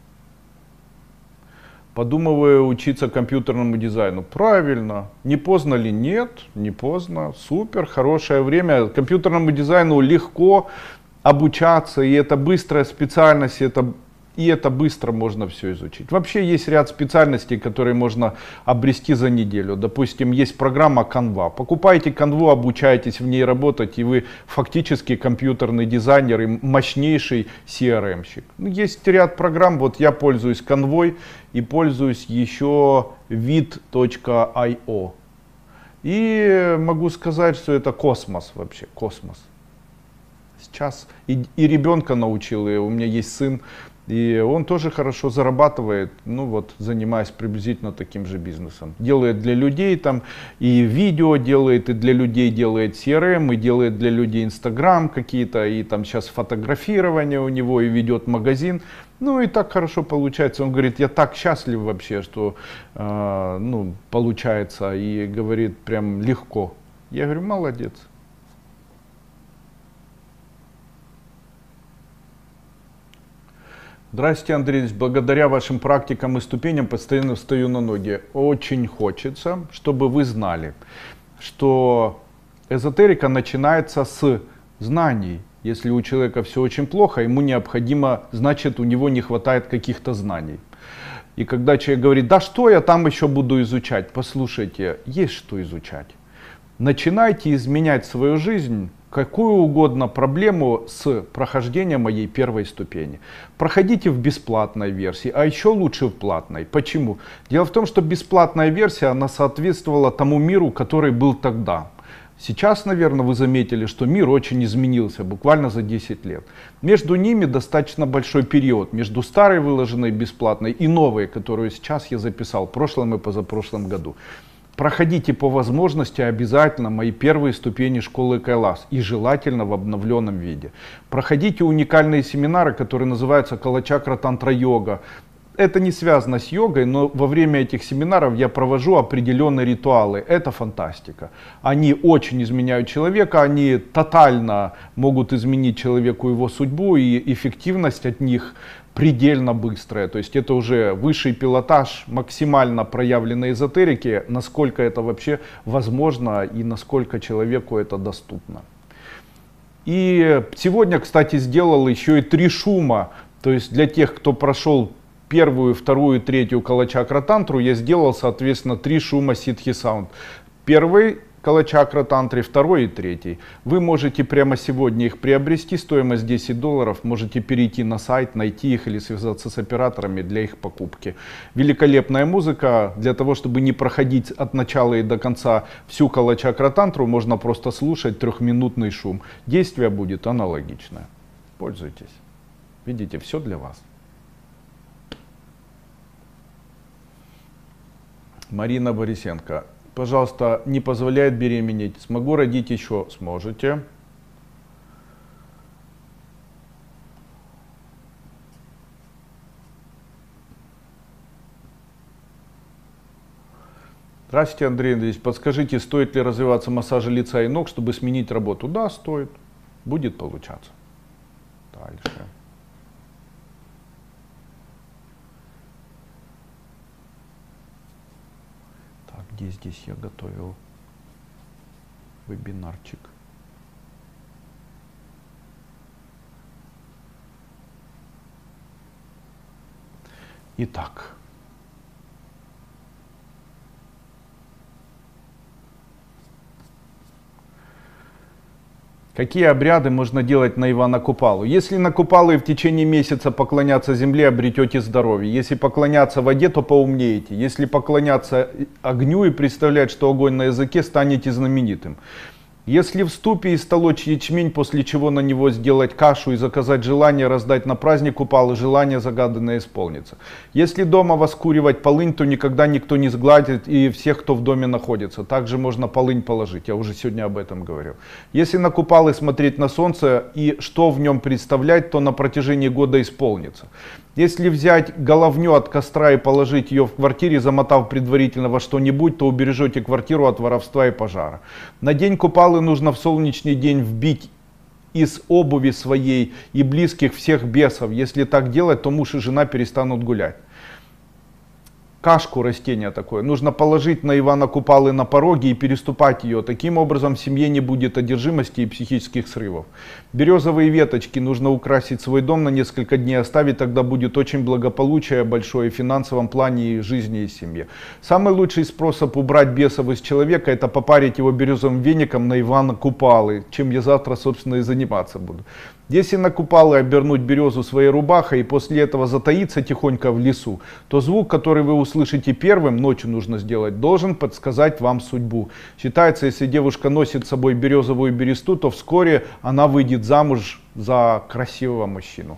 Подумываю учиться компьютерному дизайну. Правильно. Не поздно ли? Нет, не поздно. Супер, хорошее время. Компьютерному дизайну легко обучаться, и это быстрая специальность, и это, и это быстро можно все изучить. Вообще есть ряд специальностей, которые можно обрести за неделю. Допустим, есть программа Canva. Покупайте Canva, обучаетесь в ней работать, и вы фактически компьютерный дизайнер и мощнейший си ар эм-щик. Есть ряд программ, вот я пользуюсь Canva и пользуюсь еще вид точка ай о. И могу сказать, что это космос вообще, космос. Сейчас и, и ребенка научил, и у меня есть сын, и он тоже хорошо зарабатывает, ну вот, занимаясь приблизительно таким же бизнесом. Делает для людей там и видео делает, и для людей делает си ар эм, и делает для людей Инстаграм какие-то, и там сейчас фотографирование у него, и ведет магазин. Ну и так хорошо получается. Он говорит, я так счастлив вообще, что э, ну, получается, и говорит, прям легко. Я говорю, молодец. Здравствуйте, Андрей Ильич. Благодаря вашим практикам и ступеням постоянно встаю на ноги. Очень хочется, чтобы вы знали, что эзотерика начинается с знаний. Если у человека все очень плохо, ему необходимо, значит, у него не хватает каких-то знаний. И когда человек говорит, да что я там еще буду изучать? Послушайте, есть что изучать. Начинайте изменять свою жизнь, какую угодно проблему с прохождения моей первой ступени. Проходите в бесплатной версии, а еще лучше в платной. Почему? Дело в том, что бесплатная версия, она соответствовала тому миру, который был тогда. Сейчас, наверное, вы заметили, что мир очень изменился, буквально за десять лет. Между ними достаточно большой период, между старой выложенной бесплатной и новой, которую сейчас я записал в прошлом и позапрошлом году. Проходите по возможности обязательно мои первые ступени школы Кайлас и желательно в обновленном виде. Проходите уникальные семинары, которые называются Кала-чакра Тантра Йога. Это не связано с йогой, но во время этих семинаров я провожу определенные ритуалы. Это фантастика. Они очень изменяют человека, они тотально могут изменить человеку его судьбу, и эффективность от них предельно быстрая. То есть это уже высший пилотаж максимально проявленной эзотерики, насколько это вообще возможно и насколько человеку это доступно. И сегодня, кстати, сделал еще и три шума. То есть для тех, кто прошел первую, вторую, третью Кала-чакра тантру, я сделал, соответственно, три шума Ситхи Саунд. Первый Кала-чакра тантре, второй и третий. Вы можете прямо сегодня их приобрести, стоимость десять долларов. Можете перейти на сайт, найти их или связаться с операторами для их покупки. Великолепная музыка. Для того, чтобы не проходить от начала и до конца всю Кала-чакра тантру, можно просто слушать трехминутный шум. Действие будет аналогичное. Пользуйтесь. Видите, все для вас. Марина Борисенко. Пожалуйста, не позволяет беременеть. Смогу родить еще? Сможете. Здравствуйте, Андрей Андреевич. Подскажите, стоит ли развиваться массаже лица и ног, чтобы сменить работу? Да, стоит. Будет получаться. Дальше. Где здесь я готовил вебинарчик? Итак. Какие обряды можно делать на Ивана Купалу? Если на Купалу и в течение месяца поклоняться земле, обретете здоровье. Если поклоняться воде, то поумнеете. Если поклоняться огню и представлять, что огонь на языке, станете знаменитым. Если в ступе истолочь ячмень, после чего на него сделать кашу и заказать желание раздать на праздник Купалы, желание загаданное исполнится. Если дома воскуривать полынь, то никогда никто не сгладит и всех, кто в доме находится. Также можно полынь положить, я уже сегодня об этом говорил. Если на Купалы смотреть на солнце и что в нем представлять, то на протяжении года исполнится. Если взять головню от костра и положить ее в квартире, замотав предварительно во что-нибудь, то убережете квартиру от воровства и пожара. На день Купалы нужно в солнечный день вбить из обуви своей и близких всех бесов. Если так делать, то муж и жена перестанут гулять. Кашку, растение такое, нужно положить на Ивана Купалы на пороге и переступать ее. Таким образом в семье не будет одержимости и психических срывов. Березовые веточки нужно украсить свой дом на несколько дней, оставить, тогда будет очень благополучие большое в финансовом плане и жизни и семье. Самый лучший способ убрать бесов из человека — это попарить его березовым веником на Ивана Купалы, чем я завтра, собственно, и заниматься буду. Если на Купалы обернуть березу своей рубахой и после этого затаиться тихонько в лесу, то звук, который вы услышите первым, ночью нужно сделать, должен подсказать вам судьбу. Считается, если девушка носит с собой березовую бересту, то вскоре она выйдет замуж за красивого мужчину.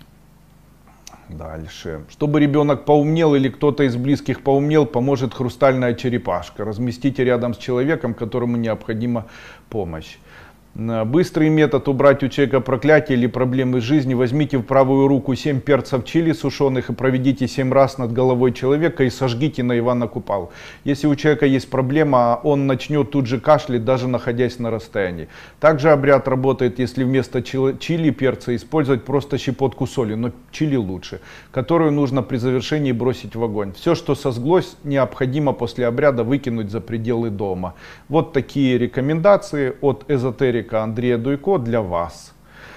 Дальше. Чтобы ребенок поумнел или кто-то из близких поумнел, поможет хрустальная черепашка. Разместите рядом с человеком, которому необходима помощь. Быстрый метод убрать у человека проклятие или проблемы жизни. Возьмите в правую руку семь перцев чили сушеных и проведите семь раз над головой человека и сожгите на Ивана Купалу. Если у человека есть проблема, он начнет тут же кашлять, даже находясь на расстоянии. Также обряд работает, если вместо чили, перца использовать просто щепотку соли, но чили лучше, которую нужно при завершении бросить в огонь. Все, что сожглось, необходимо после обряда выкинуть за пределы дома. Вот такие рекомендации от эзотерика Андрея Дуйко для вас.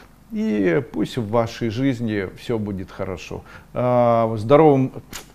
И пусть в вашей жизни все будет хорошо. Здоровым,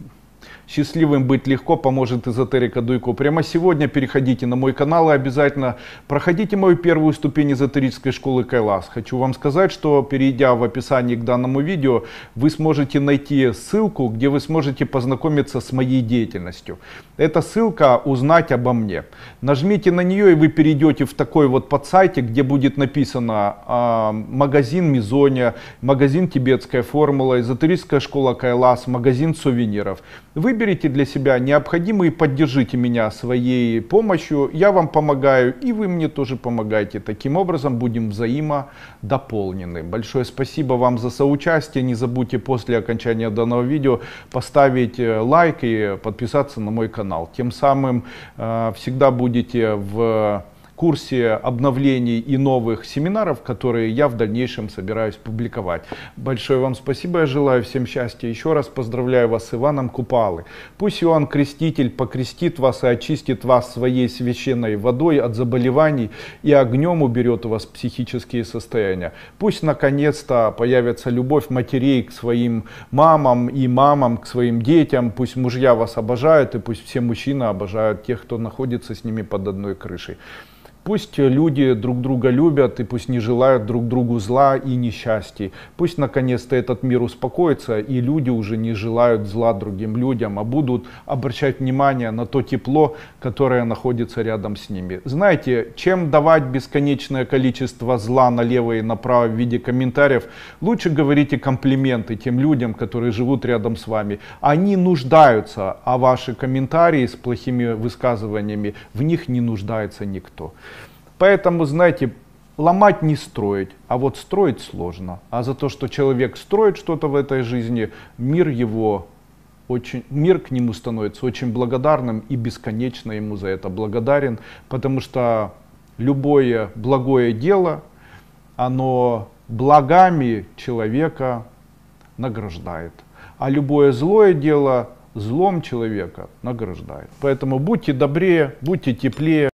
счастливым быть легко поможет эзотерика Дуйко. Прямо сегодня переходите на мой канал и обязательно проходите мою первую ступень эзотерической школы Кайлас. Хочу вам сказать, что перейдя в описании к данному видео, вы сможете найти ссылку, где вы сможете познакомиться с моей деятельностью. Эта ссылка «Узнать обо мне». Нажмите на нее, и вы перейдете в такой вот подсайте, где будет написано э, магазин Мизония, магазин Тибетская формула, эзотерическая школа Кайлас, магазин сувениров. Выберите для себя необходимые и поддержите меня своей помощью. Я вам помогаю, и вы мне тоже помогаете. Таким образом будем взаимодополнены. Большое спасибо вам за соучастие. Не забудьте после окончания данного видео поставить лайк и подписаться на мой канал. Тем самым э, всегда будете в курсе обновлений и новых семинаров, которые я в дальнейшем собираюсь публиковать. Большое вам спасибо, я желаю всем счастья. Еще раз поздравляю вас с Иваном Купалы. Пусть Иоанн Креститель покрестит вас и очистит вас своей священной водой от заболеваний и огнем уберет у вас психические состояния. Пусть наконец-то появится любовь матерей к своим мамам и мамам к своим детям. Пусть мужья вас обожают, и пусть все мужчины обожают тех, кто находится с ними под одной крышей. Пусть люди друг друга любят и пусть не желают друг другу зла и несчастья. Пусть наконец-то этот мир успокоится и люди уже не желают зла другим людям, а будут обращать внимание на то тепло, которое находится рядом с ними. Знаете, чем давать бесконечное количество зла налево и направо в виде комментариев, лучше говорите комплименты тем людям, которые живут рядом с вами. Они нуждаются, а ваши комментарии с плохими высказываниями, в них не нуждается никто. Поэтому, знаете, ломать не строить, а вот строить сложно. А за то, что человек строит что-то в этой жизни, мир его очень, мир к нему становится очень благодарным и бесконечно ему за это благодарен, потому что любое благое дело, оно благами человека награждает, а любое злое дело злом человека награждает. Поэтому будьте добрее, будьте теплее.